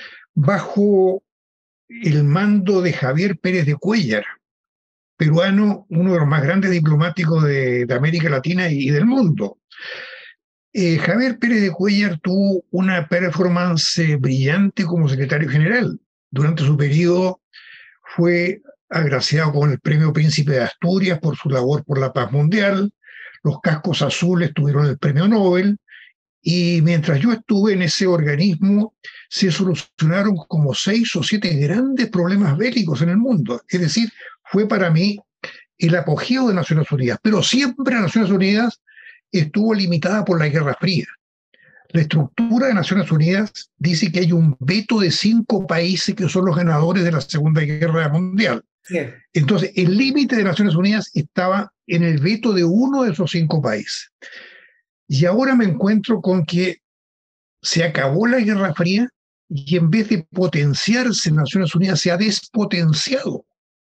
bajo el mando de Javier Pérez de Cuéllar, peruano, uno de los más grandes diplomáticos de América Latina y del mundo. Javier Pérez de Cuéllar tuvo una performance brillante como secretario general. Durante su periodo fue agraciado con el Premio Príncipe de Asturias por su labor por la paz mundial. Los cascos azules tuvieron el Premio Nobel. Y mientras yo estuve en ese organismo, se solucionaron como 6 o 7 grandes problemas bélicos en el mundo. Es decir, fue para mí el apogeo de Naciones Unidas. Pero siempre Naciones Unidas estuvo limitada por la Guerra Fría. La estructura de Naciones Unidas dice que hay un veto de 5 países que son los ganadores de la Segunda Guerra Mundial. Sí. Entonces, el límite de Naciones Unidas estaba en el veto de uno de esos 5 países. Y ahora me encuentro con que se acabó la Guerra Fría y en vez de potenciarse Naciones Unidas se ha despotenciado.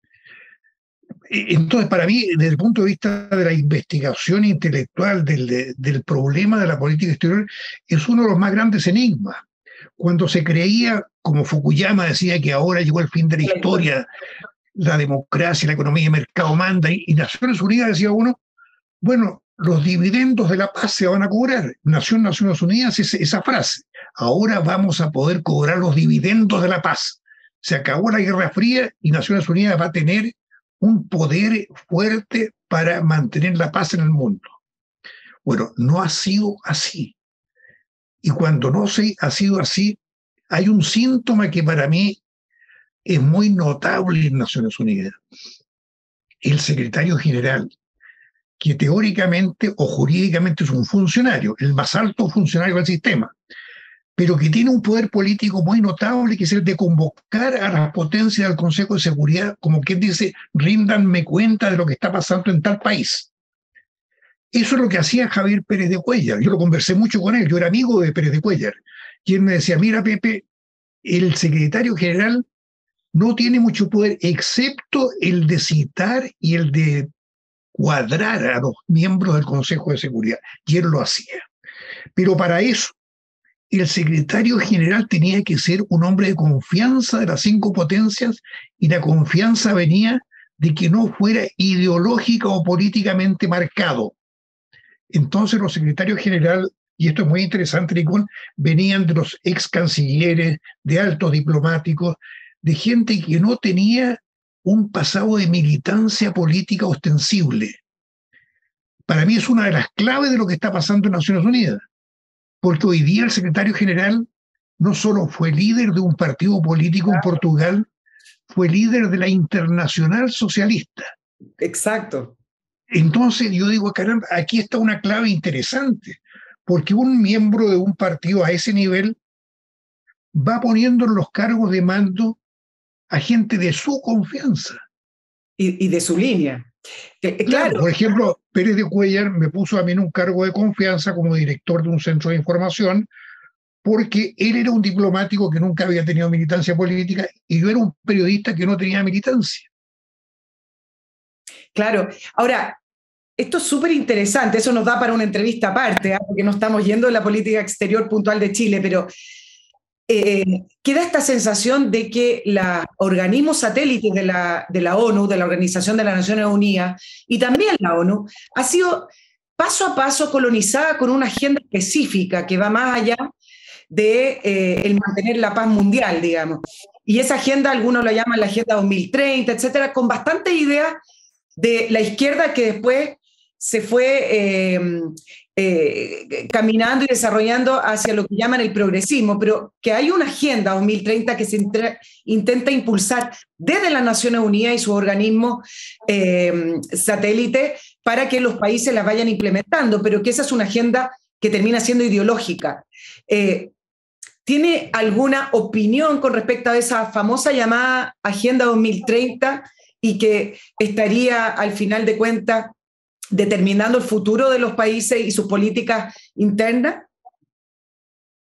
Entonces, para mí, desde el punto de vista de la investigación intelectual del problema de la política exterior, es uno de los más grandes enigmas. Cuando se creía, como Fukuyama decía, que ahora llegó el fin de la historia, la democracia, la economía de mercado manda, y Naciones Unidas decía uno, bueno, los dividendos de la paz se van a cobrar. Nació en Naciones Unidas esa frase. Ahora vamos a poder cobrar los dividendos de la paz. Se acabó la Guerra Fría y Naciones Unidas va a tener un poder fuerte para mantener la paz en el mundo. Bueno, no ha sido así. Y cuando no ha sido así, hay un síntoma que para mí es muy notable en Naciones Unidas. El secretario general, que teóricamente o jurídicamente es un funcionario, el más alto funcionario del sistema, pero que tiene un poder político muy notable, que es el de convocar a las potencias del Consejo de Seguridad, como quien dice, ríndanme cuenta de lo que está pasando en tal país. Eso es lo que hacía Javier Pérez de Cuéllar. Yo lo conversé mucho con él, yo era amigo de Pérez de Cuéllar, y él me decía, mira Pepe, el secretario general no tiene mucho poder, excepto el de citar y el de cuadrar a los miembros del Consejo de Seguridad, y él lo hacía. Pero para eso, el secretario general tenía que ser un hombre de confianza de las 5 potencias, y la confianza venía de que no fuera ideológica o políticamente marcado. Entonces los secretarios generales, y esto es muy interesante, Nicole, venían de los ex cancilleres, de altos diplomáticos, de gente que no tenía un pasado de militancia política ostensible. Para mí es una de las claves de lo que está pasando en Naciones Unidas, porque hoy día el secretario general no solo fue líder de un partido político en Portugal, fue líder de la Internacional Socialista. Exacto. Entonces yo digo, caramba, aquí está una clave interesante, porque un miembro de un partido a ese nivel va poniendo en los cargos de mando a gente de su confianza. Y de su línea. Claro, por ejemplo, Pérez de Cuéllar me puso a mí en un cargo de confianza como director de un centro de información, porque él era un diplomático que nunca había tenido militancia política y yo era un periodista que no tenía militancia. Claro. Ahora, esto es súper interesante, eso nos da para una entrevista aparte, porque no estamos yendo de la política exterior puntual de Chile, pero queda esta sensación de que los organismos satélites de la ONU, de la Organización de las Naciones Unidas, y también la ONU, ha sido paso a paso colonizada con una agenda específica que va más allá de el mantener la paz mundial, digamos. Y esa agenda, algunos la llaman la Agenda 2030, etcétera, con bastantes ideas de la izquierda que después se fue caminando y desarrollando hacia lo que llaman el progresismo, pero que hay una Agenda 2030 que se intenta impulsar desde las Naciones Unidas y sus organismos satélites para que los países las vayan implementando, pero que esa es una agenda que termina siendo ideológica. ¿Tiene alguna opinión con respecto a esa famosa llamada Agenda 2030 y que estaría al final de cuentas determinando el futuro de los países y sus políticas internas?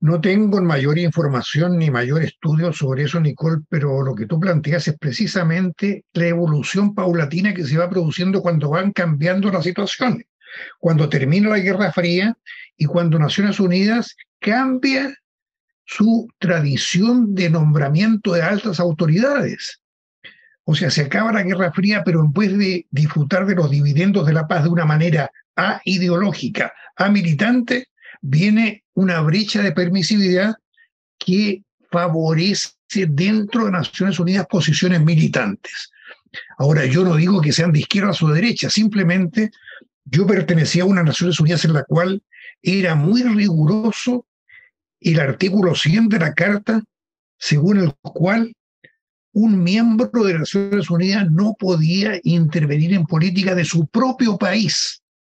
No tengo mayor información ni mayor estudio sobre eso, Nicole, pero lo que tú planteas es precisamente la evolución paulatina que se va produciendo cuando van cambiando las situaciones. Cuando termina la Guerra Fría y cuando Naciones Unidas cambia su tradición de nombramiento de altas autoridades. O sea, se acaba la Guerra Fría, pero en vez de disfrutar de los dividendos de la paz de una manera ideológica, militante, viene una brecha de permisividad que favorece dentro de Naciones Unidas posiciones militantes. Ahora, yo no digo que sean de izquierda o de derecha, simplemente yo pertenecía a unas Naciones Unidas en la cual era muy riguroso el artículo 100 de la Carta, según el cual un miembro de Naciones Unidas no podía intervenir en política de su propio país.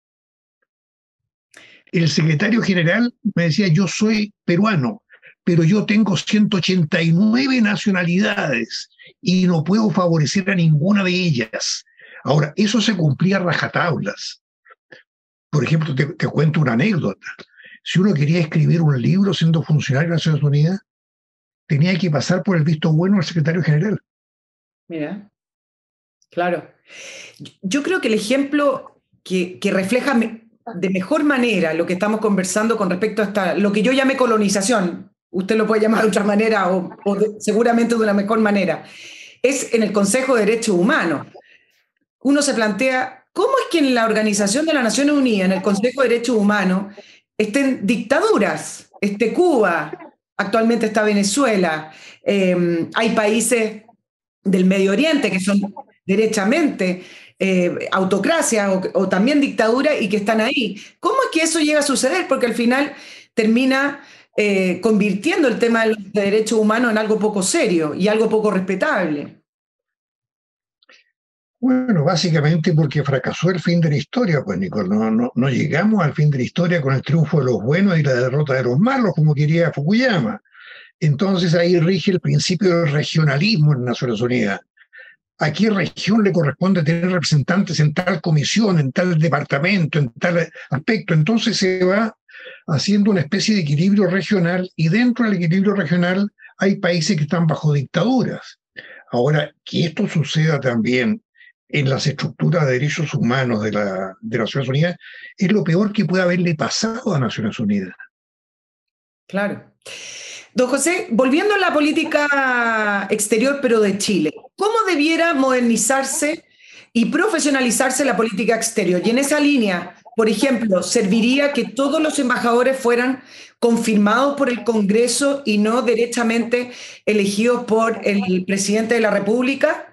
El secretario general me decía, yo soy peruano, pero yo tengo 189 nacionalidades y no puedo favorecer a ninguna de ellas. Ahora, eso se cumplía a rajatablas. Por ejemplo, te cuento una anécdota. Si uno quería escribir un libro siendo funcionario de Naciones Unidas, tenía que pasar por el visto bueno del secretario general. Mira, claro. Yo creo que el ejemplo que refleja de mejor manera lo que estamos conversando con respecto a lo que yo llamé colonización, usted lo puede llamar de otra manera seguramente de una mejor manera, es en el Consejo de Derechos Humanos. Uno se plantea, ¿cómo es que en la Organización de las Naciones Unidas, en el Consejo de Derechos Humanos, estén dictaduras? Cuba, actualmente está Venezuela, hay países del Medio Oriente que son derechamente autocracia o también dictadura y que están ahí. ¿Cómo es que eso llega a suceder? Porque al final termina convirtiendo el tema de los derechos humanos en algo poco serio y algo poco respetable. Bueno, básicamente porque fracasó el fin de la historia, pues, Nicole. No llegamos al fin de la historia con el triunfo de los buenos y la derrota de los malos, como quería Fukuyama. Entonces ahí rige el principio del regionalismo en Naciones Unidas. ¿A qué región le corresponde tener representantes en tal comisión, en tal departamento, en tal aspecto? Entonces se va haciendo una especie de equilibrio regional y dentro del equilibrio regional hay países que están bajo dictaduras. Ahora, que esto suceda también en las estructuras de derechos humanos de Naciones Unidas es lo peor que puede haberle pasado a Naciones Unidas. Claro. Don José, volviendo a la política exterior, pero de Chile, ¿cómo debiera modernizarse y profesionalizarse la política exterior? Y en esa línea, por ejemplo, ¿serviría que todos los embajadores fueran confirmados por el Congreso y no derechamente elegidos por el presidente de la República?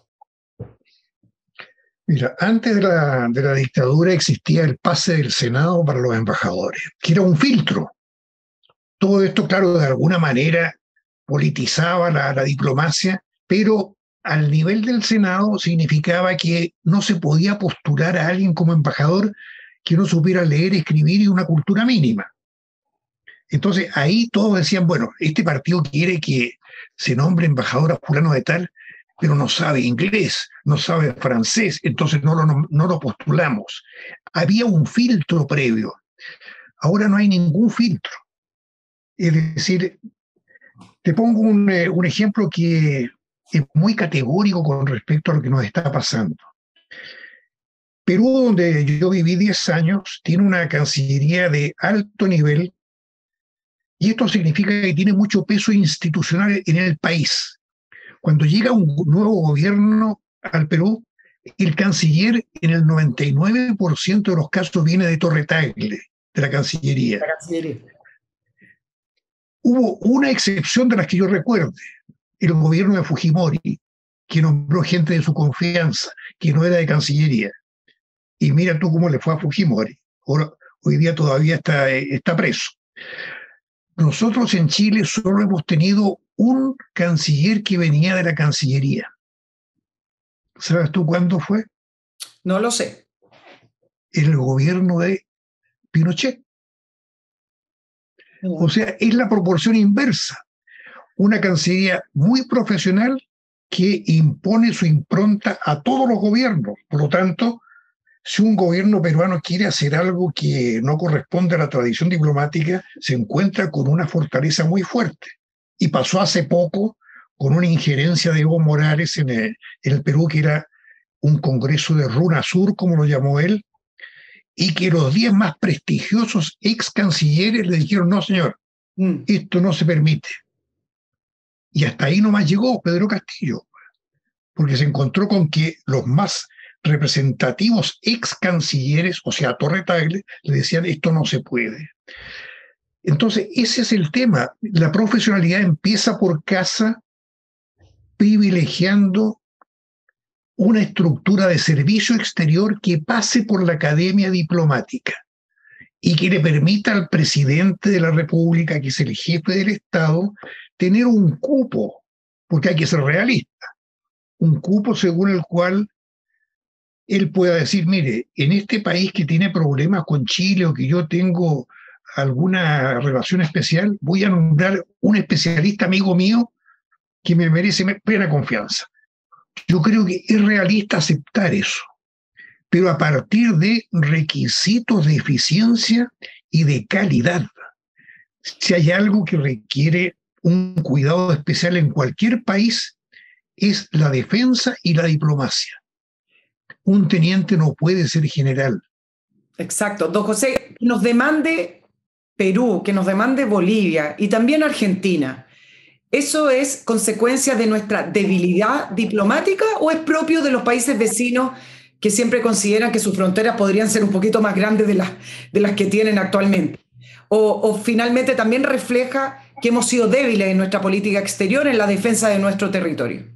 Mira, antes de la dictadura existía el pase del Senado para los embajadores, que era un filtro. Todo esto, claro, de alguna manera politizaba la diplomacia, pero al nivel del Senado significaba que no se podía postular a alguien como embajador que no supiera leer, escribir y una cultura mínima. Entonces ahí todos decían, bueno, este partido quiere que se nombre embajador a fulano de tal, pero no sabe inglés, no sabe francés, entonces no lo postulamos. Había un filtro previo. Ahora no hay ningún filtro. Es decir, te pongo un ejemplo que es muy categórico con respecto a lo que nos está pasando. Perú, donde yo viví 10 años, tiene una cancillería de alto nivel y esto significa que tiene mucho peso institucional en el país. Cuando llega un nuevo gobierno al Perú, el canciller en el 99% de los casos viene de Torre Tagle, de la Cancillería. Hubo una excepción de las que yo recuerde, el gobierno de Fujimori, que nombró gente de su confianza, que no era de Cancillería. Y mira tú cómo le fue a Fujimori. Hoy día todavía está preso. Nosotros en Chile solo hemos tenido un canciller que venía de la Cancillería. ¿Sabes tú cuándo fue? No lo sé. El gobierno de Pinochet. O sea, es la proporción inversa. Una cancillería muy profesional que impone su impronta a todos los gobiernos. Por lo tanto, Si un gobierno peruano quiere hacer algo que no corresponde a la tradición diplomática, se encuentra con una fortaleza muy fuerte. Y pasó hace poco con una injerencia de Evo Morales en el Perú, que era un congreso de Runa Sur, como lo llamó él, y que los 10 más prestigiosos ex cancilleres le dijeron, no señor, esto no se permite. Y hasta ahí nomás llegó Pedro Castillo, porque se encontró con que los más representativos ex cancilleres, o sea, Torre Tagle, le decían, esto no se puede. Entonces, ese es el tema. La profesionalidad empieza por casa, privilegiando una estructura de servicio exterior que pase por la academia diplomática y que le permita al presidente de la República, que es el jefe del Estado, tener un cupo, porque hay que ser realista, un cupo según el cual él pueda decir, mire, en este país que tiene problemas con Chile o que yo tengo alguna relación especial, voy a nombrar un especialista amigo mío que me merece plena confianza. Yo creo que es realista aceptar eso, pero a partir de requisitos de eficiencia y de calidad. Si hay algo que requiere un cuidado especial en cualquier país, es la defensa y la diplomacia. Un teniente no puede ser general. Exacto. Don José, que nos demande Perú, que nos demande Bolivia y también Argentina, ¿eso es consecuencia de nuestra debilidad diplomática o es propio de los países vecinos que siempre consideran que sus fronteras podrían ser un poquito más grandes de las que tienen actualmente? ¿O finalmente también refleja que hemos sido débiles en nuestra política exterior en la defensa de nuestro territorio?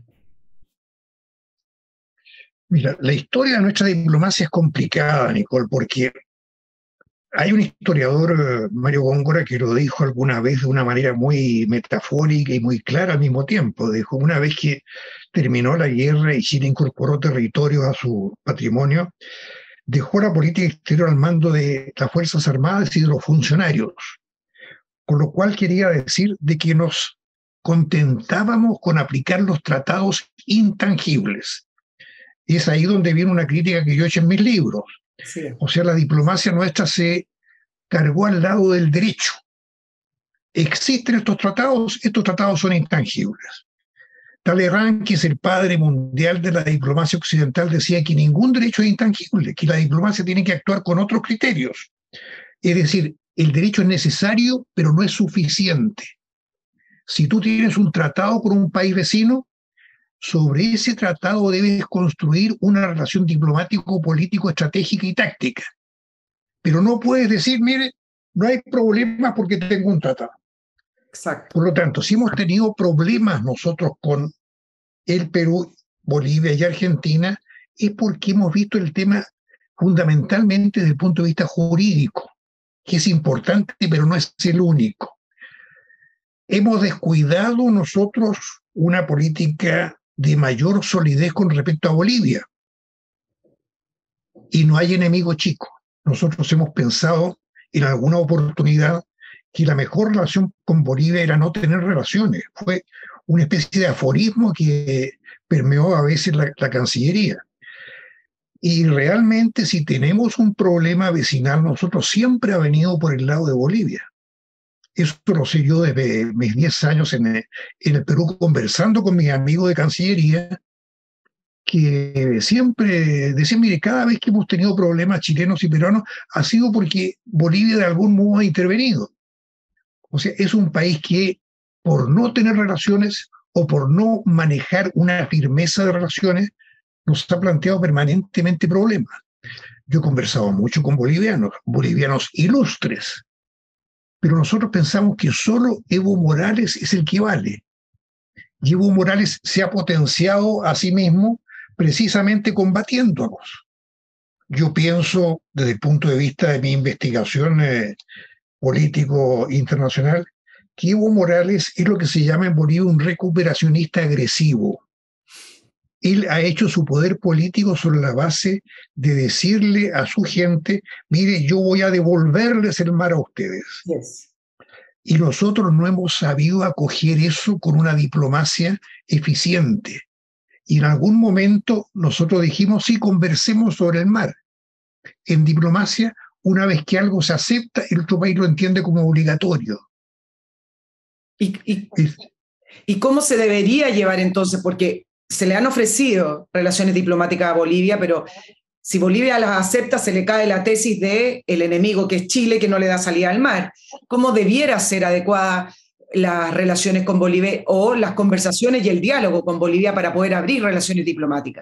Mira, la historia de nuestra diplomacia es complicada, Nicole, porque hay un historiador, Mario Góngora, que lo dijo alguna vez de una manera muy metafórica y muy clara al mismo tiempo. Dijo, una vez que terminó la guerra y Chile incorporó territorios a su patrimonio, dejó la política exterior al mando de las Fuerzas Armadas y de los funcionarios, con lo cual quería decir de que nos contentábamos con aplicar los tratados intangibles. Y es ahí donde viene una crítica que yo he hecho en mis libros. Sí. O sea, la diplomacia nuestra se cargó al lado del derecho. ¿Existen estos tratados? Estos tratados son intangibles. Talleyrand, que es el padre mundial de la diplomacia occidental, decía que ningún derecho es intangible, que la diplomacia tiene que actuar con otros criterios. Es decir, el derecho es necesario, pero no es suficiente. Si tú tienes un tratado con un país vecino, sobre ese tratado debes construir una relación diplomático, político, estratégica y táctica. Pero no puedes decir, mire, no hay problemas porque tengo un tratado. Exacto. Por lo tanto, si hemos tenido problemas nosotros con el Perú, Bolivia y Argentina, es porque hemos visto el tema fundamentalmente desde el punto de vista jurídico, que es importante, pero no es el único. Hemos descuidado nosotros una política de mayor solidez con respecto a Bolivia. Y no hay enemigo chico. Nosotros hemos pensado en alguna oportunidad que la mejor relación con Bolivia era no tener relaciones. Fue una especie de aforismo que permeó a veces la Cancillería. Y realmente si tenemos un problema vecinal, nosotros siempre ha venido por el lado de Bolivia. Eso lo sé yo desde mis 10 años en el Perú, conversando con mis amigos de Cancillería, que siempre decían, mire, cada vez que hemos tenido problemas chilenos y peruanos, ha sido porque Bolivia de algún modo ha intervenido. O sea, es un país que por no tener relaciones o por no manejar una firmeza de relaciones, nos ha planteado permanentemente problemas. Yo he conversado mucho con bolivianos ilustres, pero nosotros pensamos que solo Evo Morales es el que vale. Y Evo Morales se ha potenciado a sí mismo precisamente combatiéndonos. Yo pienso, desde el punto de vista de mi investigación político internacional, que Evo Morales es lo que se llama en Bolivia un recuperacionista agresivo. Él ha hecho su poder político sobre la base de decirle a su gente, mire, yo voy a devolverles el mar a ustedes. Yes. Y nosotros no hemos sabido acoger eso con una diplomacia eficiente. Y en algún momento nosotros dijimos, sí, conversemos sobre el mar. En diplomacia, una vez que algo se acepta, el otro país lo entiende como obligatorio. ¿Y, y, ¿Y cómo se debería llevar entonces? Porque se le han ofrecido relaciones diplomáticas a Bolivia, pero si Bolivia las acepta, se le cae la tesis de el enemigo, que es Chile, que no le da salida al mar. ¿Cómo debiera ser adecuada las relaciones con Bolivia o las conversaciones y el diálogo con Bolivia para poder abrir relaciones diplomáticas?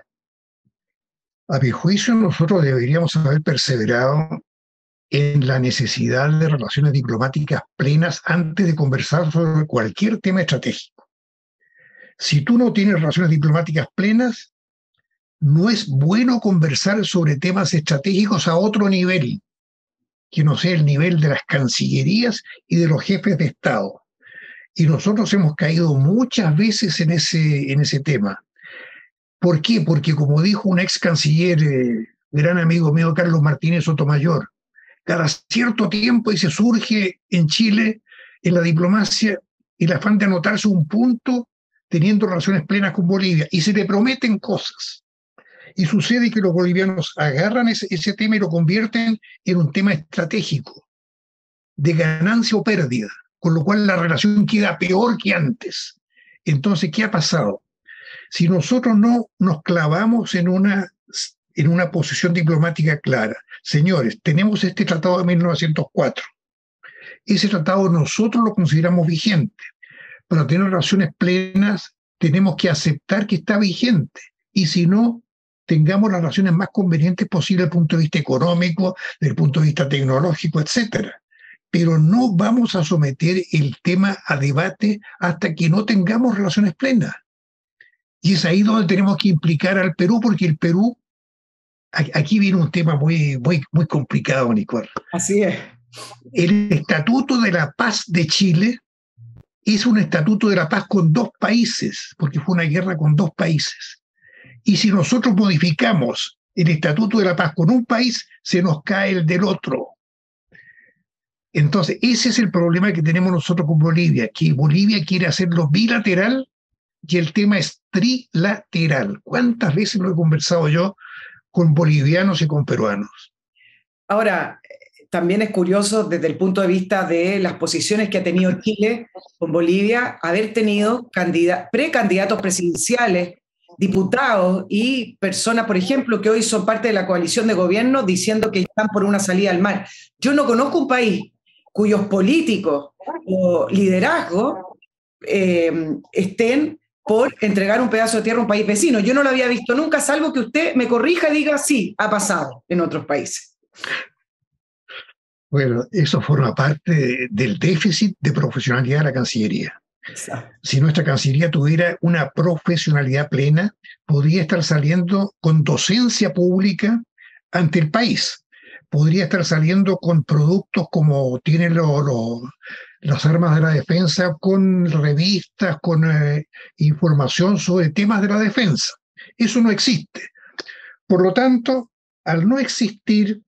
A mi juicio, nosotros deberíamos haber perseverado en la necesidad de relaciones diplomáticas plenas antes de conversar sobre cualquier tema estratégico. Si tú no tienes relaciones diplomáticas plenas, no es bueno conversar sobre temas estratégicos a otro nivel, que no sea el nivel de las cancillerías y de los jefes de Estado. Y nosotros hemos caído muchas veces en ese tema. ¿Por qué? Porque como dijo un ex canciller, gran amigo mío, Carlos Martínez Sotomayor, cada cierto tiempo y se surge en Chile, en la diplomacia, el afán de anotarse un punto teniendo relaciones plenas con Bolivia y se le prometen cosas. Y sucede que los bolivianos agarran ese tema y lo convierten en un tema estratégico, de ganancia o pérdida, con lo cual la relación queda peor que antes. Entonces, ¿qué ha pasado? Si nosotros no nos clavamos en una posición diplomática clara, señores, tenemos este tratado de 1904. Ese tratado nosotros lo consideramos vigente. Para tener relaciones plenas tenemos que aceptar que está vigente. Y si no, tengamos las relaciones más convenientes posibles desde el punto de vista económico, desde el punto de vista tecnológico, etcétera. Pero no vamos a someter el tema a debate hasta que no tengamos relaciones plenas. Y es ahí donde tenemos que implicar al Perú, porque el Perú, aquí viene un tema muy complicado, Nicole. Así es. El Estatuto de la Paz de Chile es un estatuto de la paz con dos países, porque fue una guerra con dos países. Y si nosotros modificamos el Estatuto de la Paz con un país, se nos cae el del otro. Entonces, ese es el problema que tenemos nosotros con Bolivia, que Bolivia quiere hacerlo bilateral y el tema es trilateral. ¿Cuántas veces lo he conversado yo con bolivianos y con peruanos? Ahora, también es curioso desde el punto de vista de las posiciones que ha tenido Chile con Bolivia, haber tenido precandidatos presidenciales, diputados y personas, por ejemplo, que hoy son parte de la coalición de gobierno diciendo que están por una salida al mar. Yo no conozco un país cuyos políticos o liderazgo estén por entregar un pedazo de tierra a un país vecino. Yo no lo había visto nunca, salvo que usted me corrija y diga sí, ha pasado en otros países. Bueno, eso forma parte del déficit de profesionalidad de la Cancillería. Si nuestra Cancillería tuviera una profesionalidad plena, podría estar saliendo con docencia pública ante el país. Podría estar saliendo con productos como tienen las armas de la defensa, con revistas, con información sobre temas de la defensa. Eso no existe. Por lo tanto, al no existir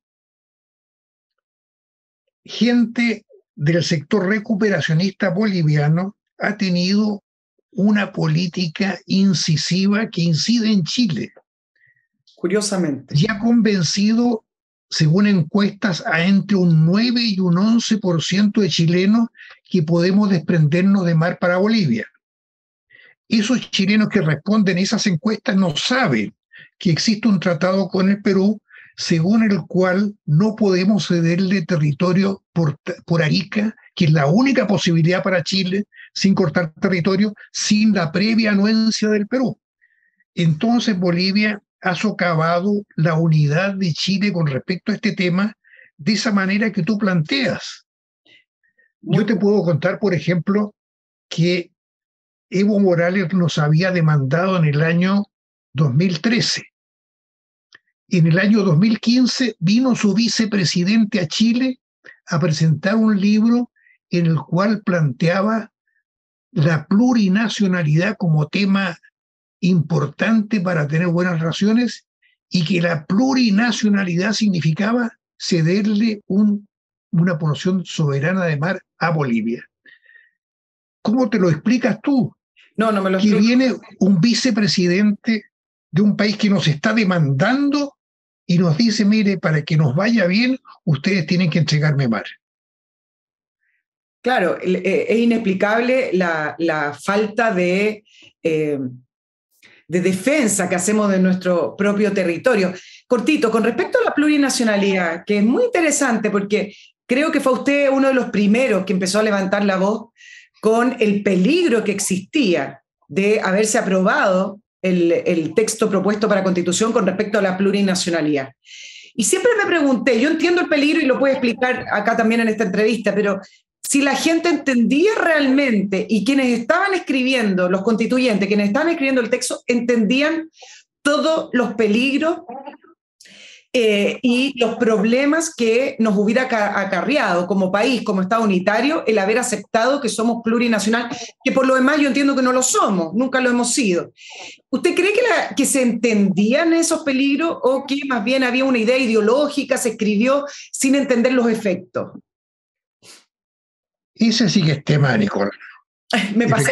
gente del sector recuperacionista boliviano, ha tenido una política incisiva que incide en Chile. Curiosamente. Y ha convencido, según encuestas, a entre un 9 y un 11% de chilenos que podemos desprendernos de mar para Bolivia. Esos chilenos que responden a esas encuestas no saben que existe un tratado con el Perú según el cual no podemos cederle territorio por Arica, que es la única posibilidad para Chile, sin cortar territorio, sin la previa anuencia del Perú. Entonces Bolivia ha socavado la unidad de Chile con respecto a este tema de esa manera que tú planteas. Yo te puedo contar, por ejemplo, que Evo Morales nos había demandado en el año 2013. En el año 2015 vino su vicepresidente a Chile a presentar un libro en el cual planteaba la plurinacionalidad como tema importante para tener buenas relaciones y que la plurinacionalidad significaba cederle una porción soberana de mar a Bolivia. ¿Cómo te lo explicas tú? No me lo explico. Que viene un vicepresidente de un país que nos está demandando y nos dice, mire, para que nos vaya bien, ustedes tienen que entregarme mar. Claro, es inexplicable la falta de defensa que hacemos de nuestro propio territorio. Cortito, con respecto a la plurinacionalidad, que es muy interesante porque creo que fue usted uno de los primeros que empezó a levantar la voz con el peligro que existía de haberse aprobado el texto propuesto para Constitución con respecto a la plurinacionalidad. Y siempre me pregunté, yo entiendo el peligro y lo puedo explicar acá también en esta entrevista, pero si la gente entendía realmente y quienes estaban escribiendo, los constituyentes, quienes estaban escribiendo el texto, entendían todos los peligros y los problemas que nos hubiera acarreado como país, como Estado unitario, el haber aceptado que somos plurinacional, que por lo demás yo entiendo que no lo somos, nunca lo hemos sido. ¿Usted cree que se entendían esos peligros o que más bien había una idea ideológica, se escribió sin entender los efectos? Ese sí que es tema, Nicole. Me pasé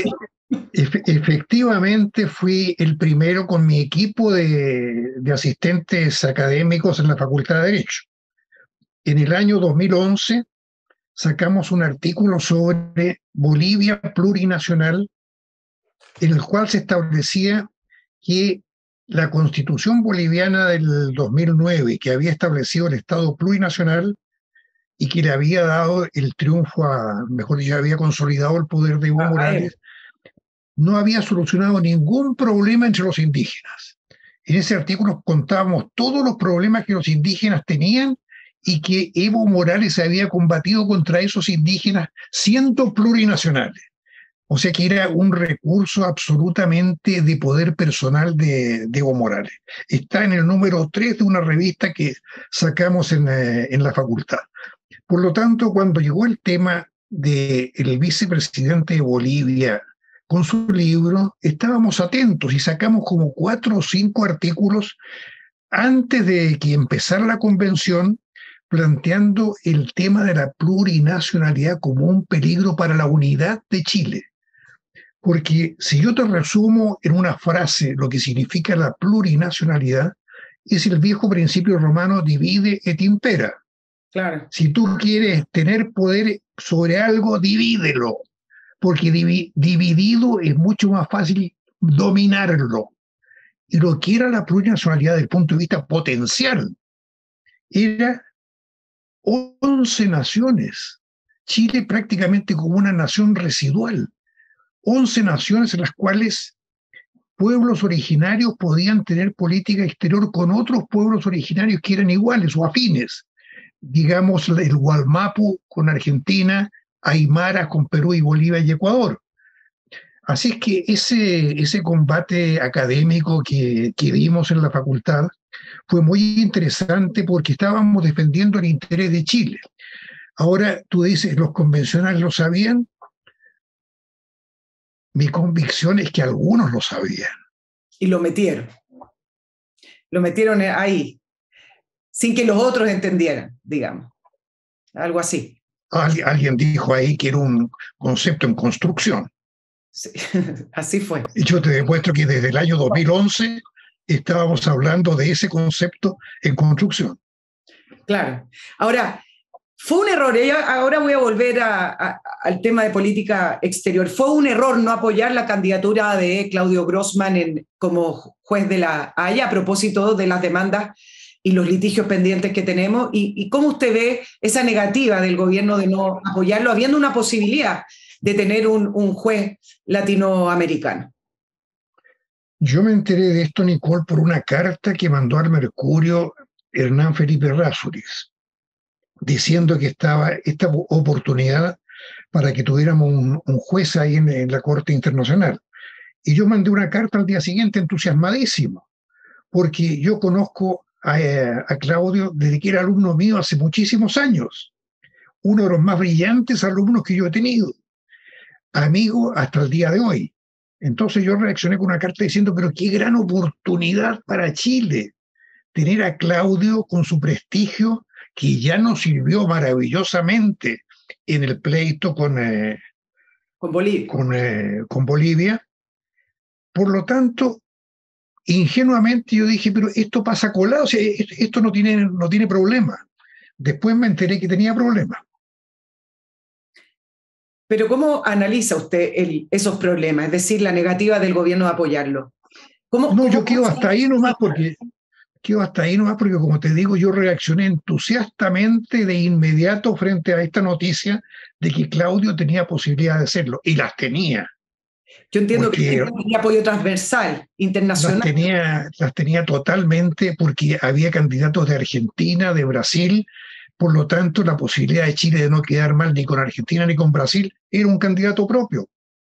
Efectivamente fui el primero con mi equipo de asistentes académicos en la Facultad de Derecho. En el año 2011 sacamos un artículo sobre Bolivia plurinacional, en el cual se establecía que la Constitución boliviana del 2009, que había establecido el Estado plurinacional y que le había dado el triunfo mejor dicho, había consolidado el poder de Evo Morales, no había solucionado ningún problema entre los indígenas. En ese artículo contábamos todos los problemas que los indígenas tenían y que Evo Morales había combatido contra esos indígenas siendo plurinacionales. O sea que era un recurso absolutamente de poder personal de Evo Morales. Está en el número 3 de una revista que sacamos en la facultad. Por lo tanto, cuando llegó el tema del vicepresidente de Bolivia con su libro, estábamos atentos y sacamos como 4 o 5 artículos antes de que empezara la convención, planteando el tema de la plurinacionalidad como un peligro para la unidad de Chile. Porque si yo te resumo en una frase lo que significa la plurinacionalidad, es el viejo principio romano divide et impera. Claro. Si tú quieres tener poder sobre algo, divídelo, porque dividido es mucho más fácil dominarlo. Y lo que era la plurinacionalidad desde el punto de vista potencial era 11 naciones. Chile prácticamente como una nación residual. 11 naciones en las cuales pueblos originarios podían tener política exterior con otros pueblos originarios que eran iguales o afines. Digamos, el Gualmapu con Argentina, Aymara con Perú y Bolivia y Ecuador. Así es que ese combate académico que vimos en la facultad fue muy interesante porque estábamos defendiendo el interés de Chile. Ahora tú dices, ¿los convencionales lo sabían? Mi convicción es que algunos lo sabían. Y lo metieron. Lo metieron ahí, sin que los otros entendieran, digamos. Algo así. Alguien dijo ahí que era un concepto en construcción. Sí, así fue. Y yo te demuestro que desde el año 2011 estábamos hablando de ese concepto en construcción. Claro. Ahora, fue un error, ahora voy a volver al tema de política exterior. Fue un error no apoyar la candidatura de Claudio Grossman como juez de la Haya a propósito de las demandas y los litigios pendientes que tenemos. ¿Y cómo usted ve esa negativa del gobierno de no apoyarlo, habiendo una posibilidad de tener un juez latinoamericano? Yo me enteré de esto, Nicole, por una carta que mandó al Mercurio Hernán Felipe Errázuriz, diciendo que estaba esta oportunidad para que tuviéramos un juez ahí en la Corte Internacional. Y yo mandé una carta al día siguiente entusiasmadísimo, porque yo conozco a Claudio desde que era alumno mío hace muchísimos años, uno de los más brillantes alumnos que yo he tenido, amigo hasta el día de hoy. Entonces yo reaccioné con una carta diciendo, pero qué gran oportunidad para Chile, tener a Claudio con su prestigio, que ya nos sirvió maravillosamente en el pleito con Bolivia. Con Bolivia. Por lo tanto, ingenuamente yo dije, pero esto pasa colado, o sea, esto no tiene problema. Después me enteré que tenía problemas. Pero ¿cómo analiza usted esos problemas? Es decir, la negativa del gobierno de apoyarlo. No, yo quedo hasta ahí nomás porque, como te digo, yo reaccioné entusiastamente de inmediato frente a esta noticia de que Claudio tenía posibilidad de hacerlo, y las tenía, Yo entiendo que porque tenía apoyo transversal, las internacional. tenía, las tenía totalmente, porque había candidatos de Argentina, de Brasil, por lo tanto la posibilidad de Chile de no quedar mal ni con Argentina ni con Brasil era un candidato propio.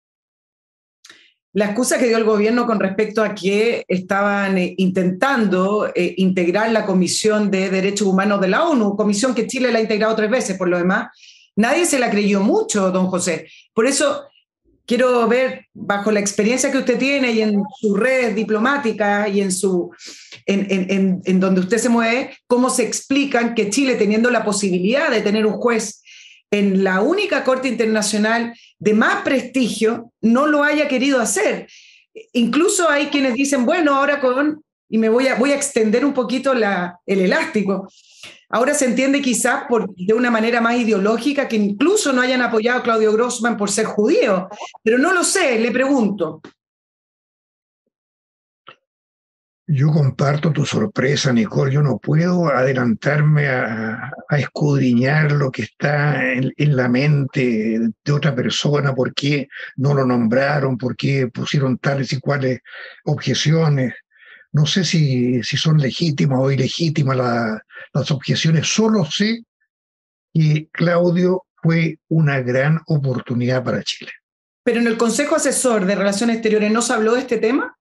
La excusa que dio el gobierno con respecto a que estaban intentando integrar la Comisión de Derechos Humanos de la ONU, comisión que Chile la ha integrado 3 veces, por lo demás, nadie se la creyó mucho, don José. Por eso quiero ver, bajo la experiencia que usted tiene y en su red diplomática y en donde usted se mueve, cómo se explican que Chile, teniendo la posibilidad de tener un juez en la única corte internacional de más prestigio, no lo haya querido hacer. Incluso hay quienes dicen, bueno, ahora y voy a extender un poquito el elástico, ahora se entiende quizás de una manera más ideológica que incluso no hayan apoyado a Claudio Grossman por ser judío, pero no lo sé, le pregunto. Yo comparto tu sorpresa, Nicole. Yo no puedo adelantarme a escudriñar lo que está en la mente de otra persona, por qué no lo nombraron, por qué pusieron tales y cuales objeciones. No sé si son legítimas o ilegítimas las objeciones. Solo sé que Claudio fue una gran oportunidad para Chile. Pero en el Consejo Asesor de Relaciones Exteriores no se habló de este tema.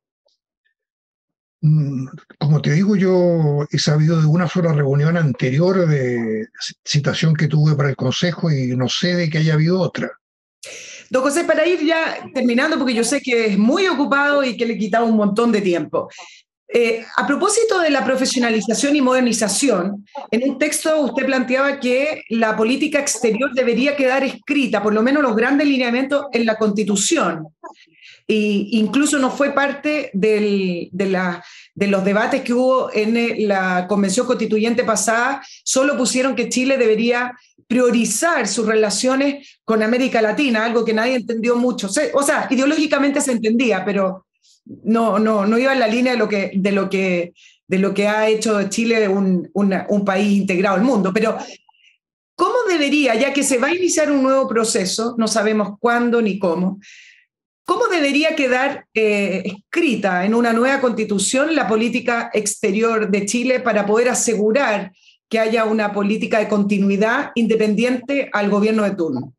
Como te digo, yo he sabido de una sola reunión anterior de citación que tuve para el Consejo y no sé de que haya habido otra. Don José, para ir ya terminando, porque yo sé que es muy ocupado y que le quitaba un montón de tiempo. A propósito de la profesionalización y modernización, en un texto usted planteaba que la política exterior debería quedar escrita, por lo menos los grandes lineamientos, en la Constitución. E incluso no fue parte de los debates que hubo en la Convención Constituyente pasada, solo pusieron que Chile debería priorizar sus relaciones con América Latina, algo que nadie entendió mucho. O sea, ideológicamente se entendía, pero no iba en la línea de lo que ha hecho Chile un país integrado al mundo. Pero ¿cómo debería, ya que se va a iniciar un nuevo proceso, no sabemos cuándo ni cómo debería quedar escrita en una nueva constitución la política exterior de Chile para poder asegurar que haya una política de continuidad independiente al gobierno de turno?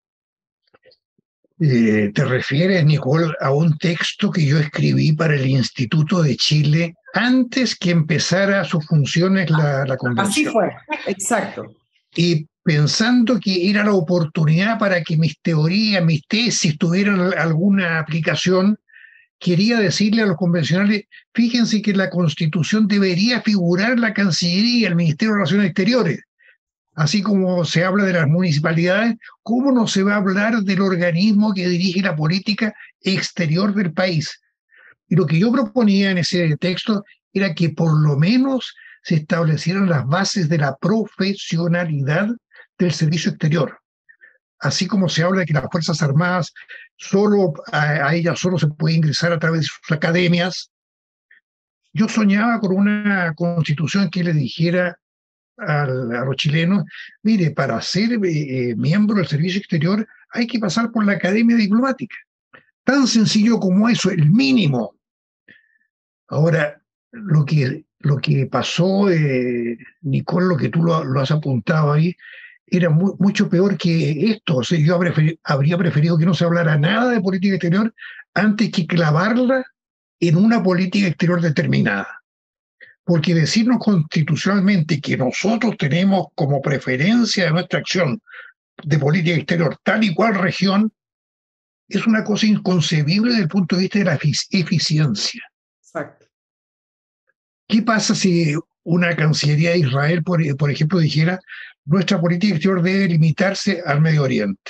¿Te refieres, Nicole, a un texto que yo escribí para el Instituto de Chile antes que empezara sus funciones la Así convención? fue, exacto. Y pensando que era la oportunidad para que mis teorías, mis tesis tuvieran alguna aplicación, quería decirle a los convencionales, fíjense que en la Constitución debería figurar la Cancillería, el Ministerio de Relaciones Exteriores. Así como se habla de las municipalidades, ¿cómo no se va a hablar del organismo que dirige la política exterior del país? Y lo que yo proponía en ese texto era que por lo menos se establecieran las bases de la profesionalidad del servicio exterior. Así como se habla de que las Fuerzas Armadas a ellas solo se puede ingresar a través de sus academias, yo soñaba con una constitución que le dijera a los chilenos, mire, para ser miembro del servicio exterior hay que pasar por la academia diplomática. Tan sencillo como eso, el mínimo. Ahora, lo que pasó, Nicole, lo que tú lo has apuntado ahí, era mucho peor que esto. O sea, yo habría preferido que no se hablara nada de política exterior antes que clavarla en una política exterior determinada. Porque decirnos constitucionalmente que nosotros tenemos como preferencia de nuestra acción de política exterior tal y cual región es una cosa inconcebible desde el punto de vista de la eficiencia. Exacto. ¿Qué pasa si una Cancillería de Israel, por ejemplo, dijera nuestra política exterior debe limitarse al Medio Oriente?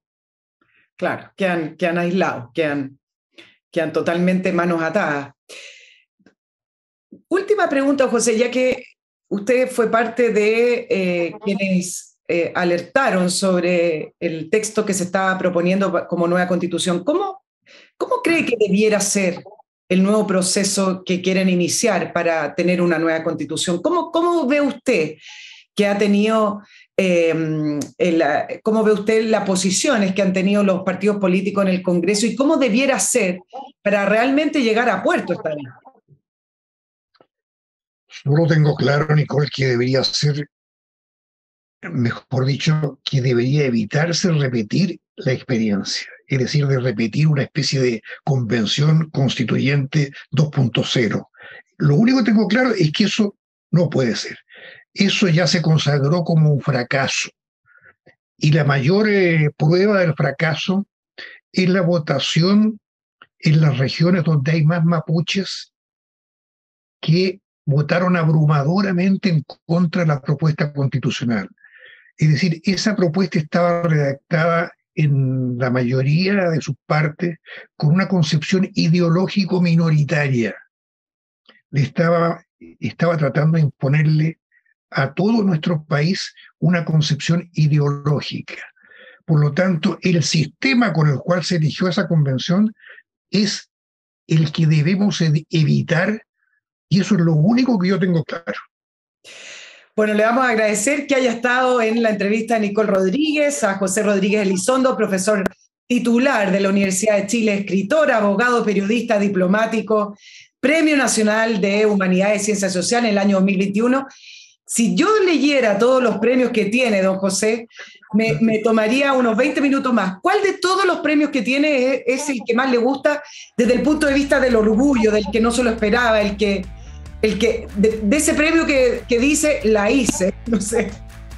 Claro, quedan aislados, quedan totalmente manos atadas. Última pregunta, José, ya que usted fue parte de quienes alertaron sobre el texto que se estaba proponiendo como nueva constitución. ¿Cómo cree que debiera ser el nuevo proceso que quieren iniciar para tener una nueva constitución? ¿Cómo ve usted que ha tenido, cómo ve usted las posiciones que han tenido los partidos políticos en el Congreso y cómo debiera ser para realmente llegar a puerto esta vez? Yo lo tengo claro, Nicole, que debería ser, mejor dicho, que debería evitarse repetir la experiencia, es decir, de repetir una especie de convención constituyente 2.0. Lo único que tengo claro es que eso no puede ser. Eso ya se consagró como un fracaso. Y la mayor prueba del fracaso es la votación en las regiones donde hay más mapuches, que votaron abrumadoramente en contra de la propuesta constitucional. Es decir, esa propuesta estaba redactada en la mayoría de sus partes con una concepción ideológico minoritaria. Estaba tratando de imponerle a todo nuestro país una concepción ideológica. Por lo tanto, el sistema con el cual se eligió esa convención es el que debemos evitar, y eso es lo único que yo tengo claro. Bueno, le vamos a agradecer que haya estado en la entrevista a Nicole Rodríguez, a José Rodríguez Elizondo, profesor titular de la Universidad de Chile, escritor, abogado, periodista, diplomático, Premio Nacional de Humanidades y Ciencias Sociales en el año 2021. Si yo leyera todos los premios que tiene don José, me tomaría unos 20 minutos más. ¿Cuál de todos los premios que tiene es el que más le gusta desde el punto de vista del orgullo, del que no se lo esperaba, de ese premio que dice la hice? No sé.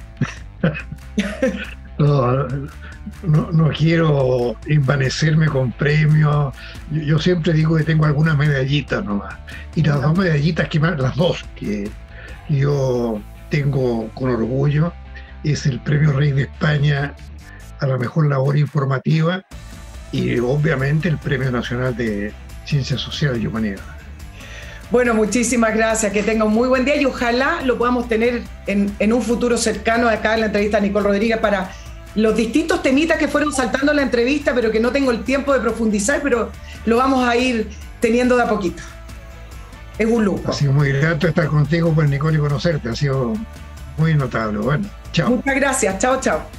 No quiero envanecerme con premios. Yo siempre digo que tengo algunas medallitas nomás. Y las dos medallitas las dos que yo tengo con orgullo es el Premio Rey de España a la mejor labor informativa y obviamente el Premio Nacional de Ciencias Sociales y Humanidades. Bueno, muchísimas gracias, que tenga un muy buen día y ojalá lo podamos tener en un futuro cercano acá en la entrevista a Nicole Rodríguez para los distintos temitas que fueron saltando en la entrevista, pero que no tengo el tiempo de profundizar, pero lo vamos a ir teniendo de a poquito. Es un lujo. Ha sido muy grato estar contigo, pues, Nicole, y conocerte. Ha sido muy notable. Bueno, chao. Muchas gracias. Chao, chao.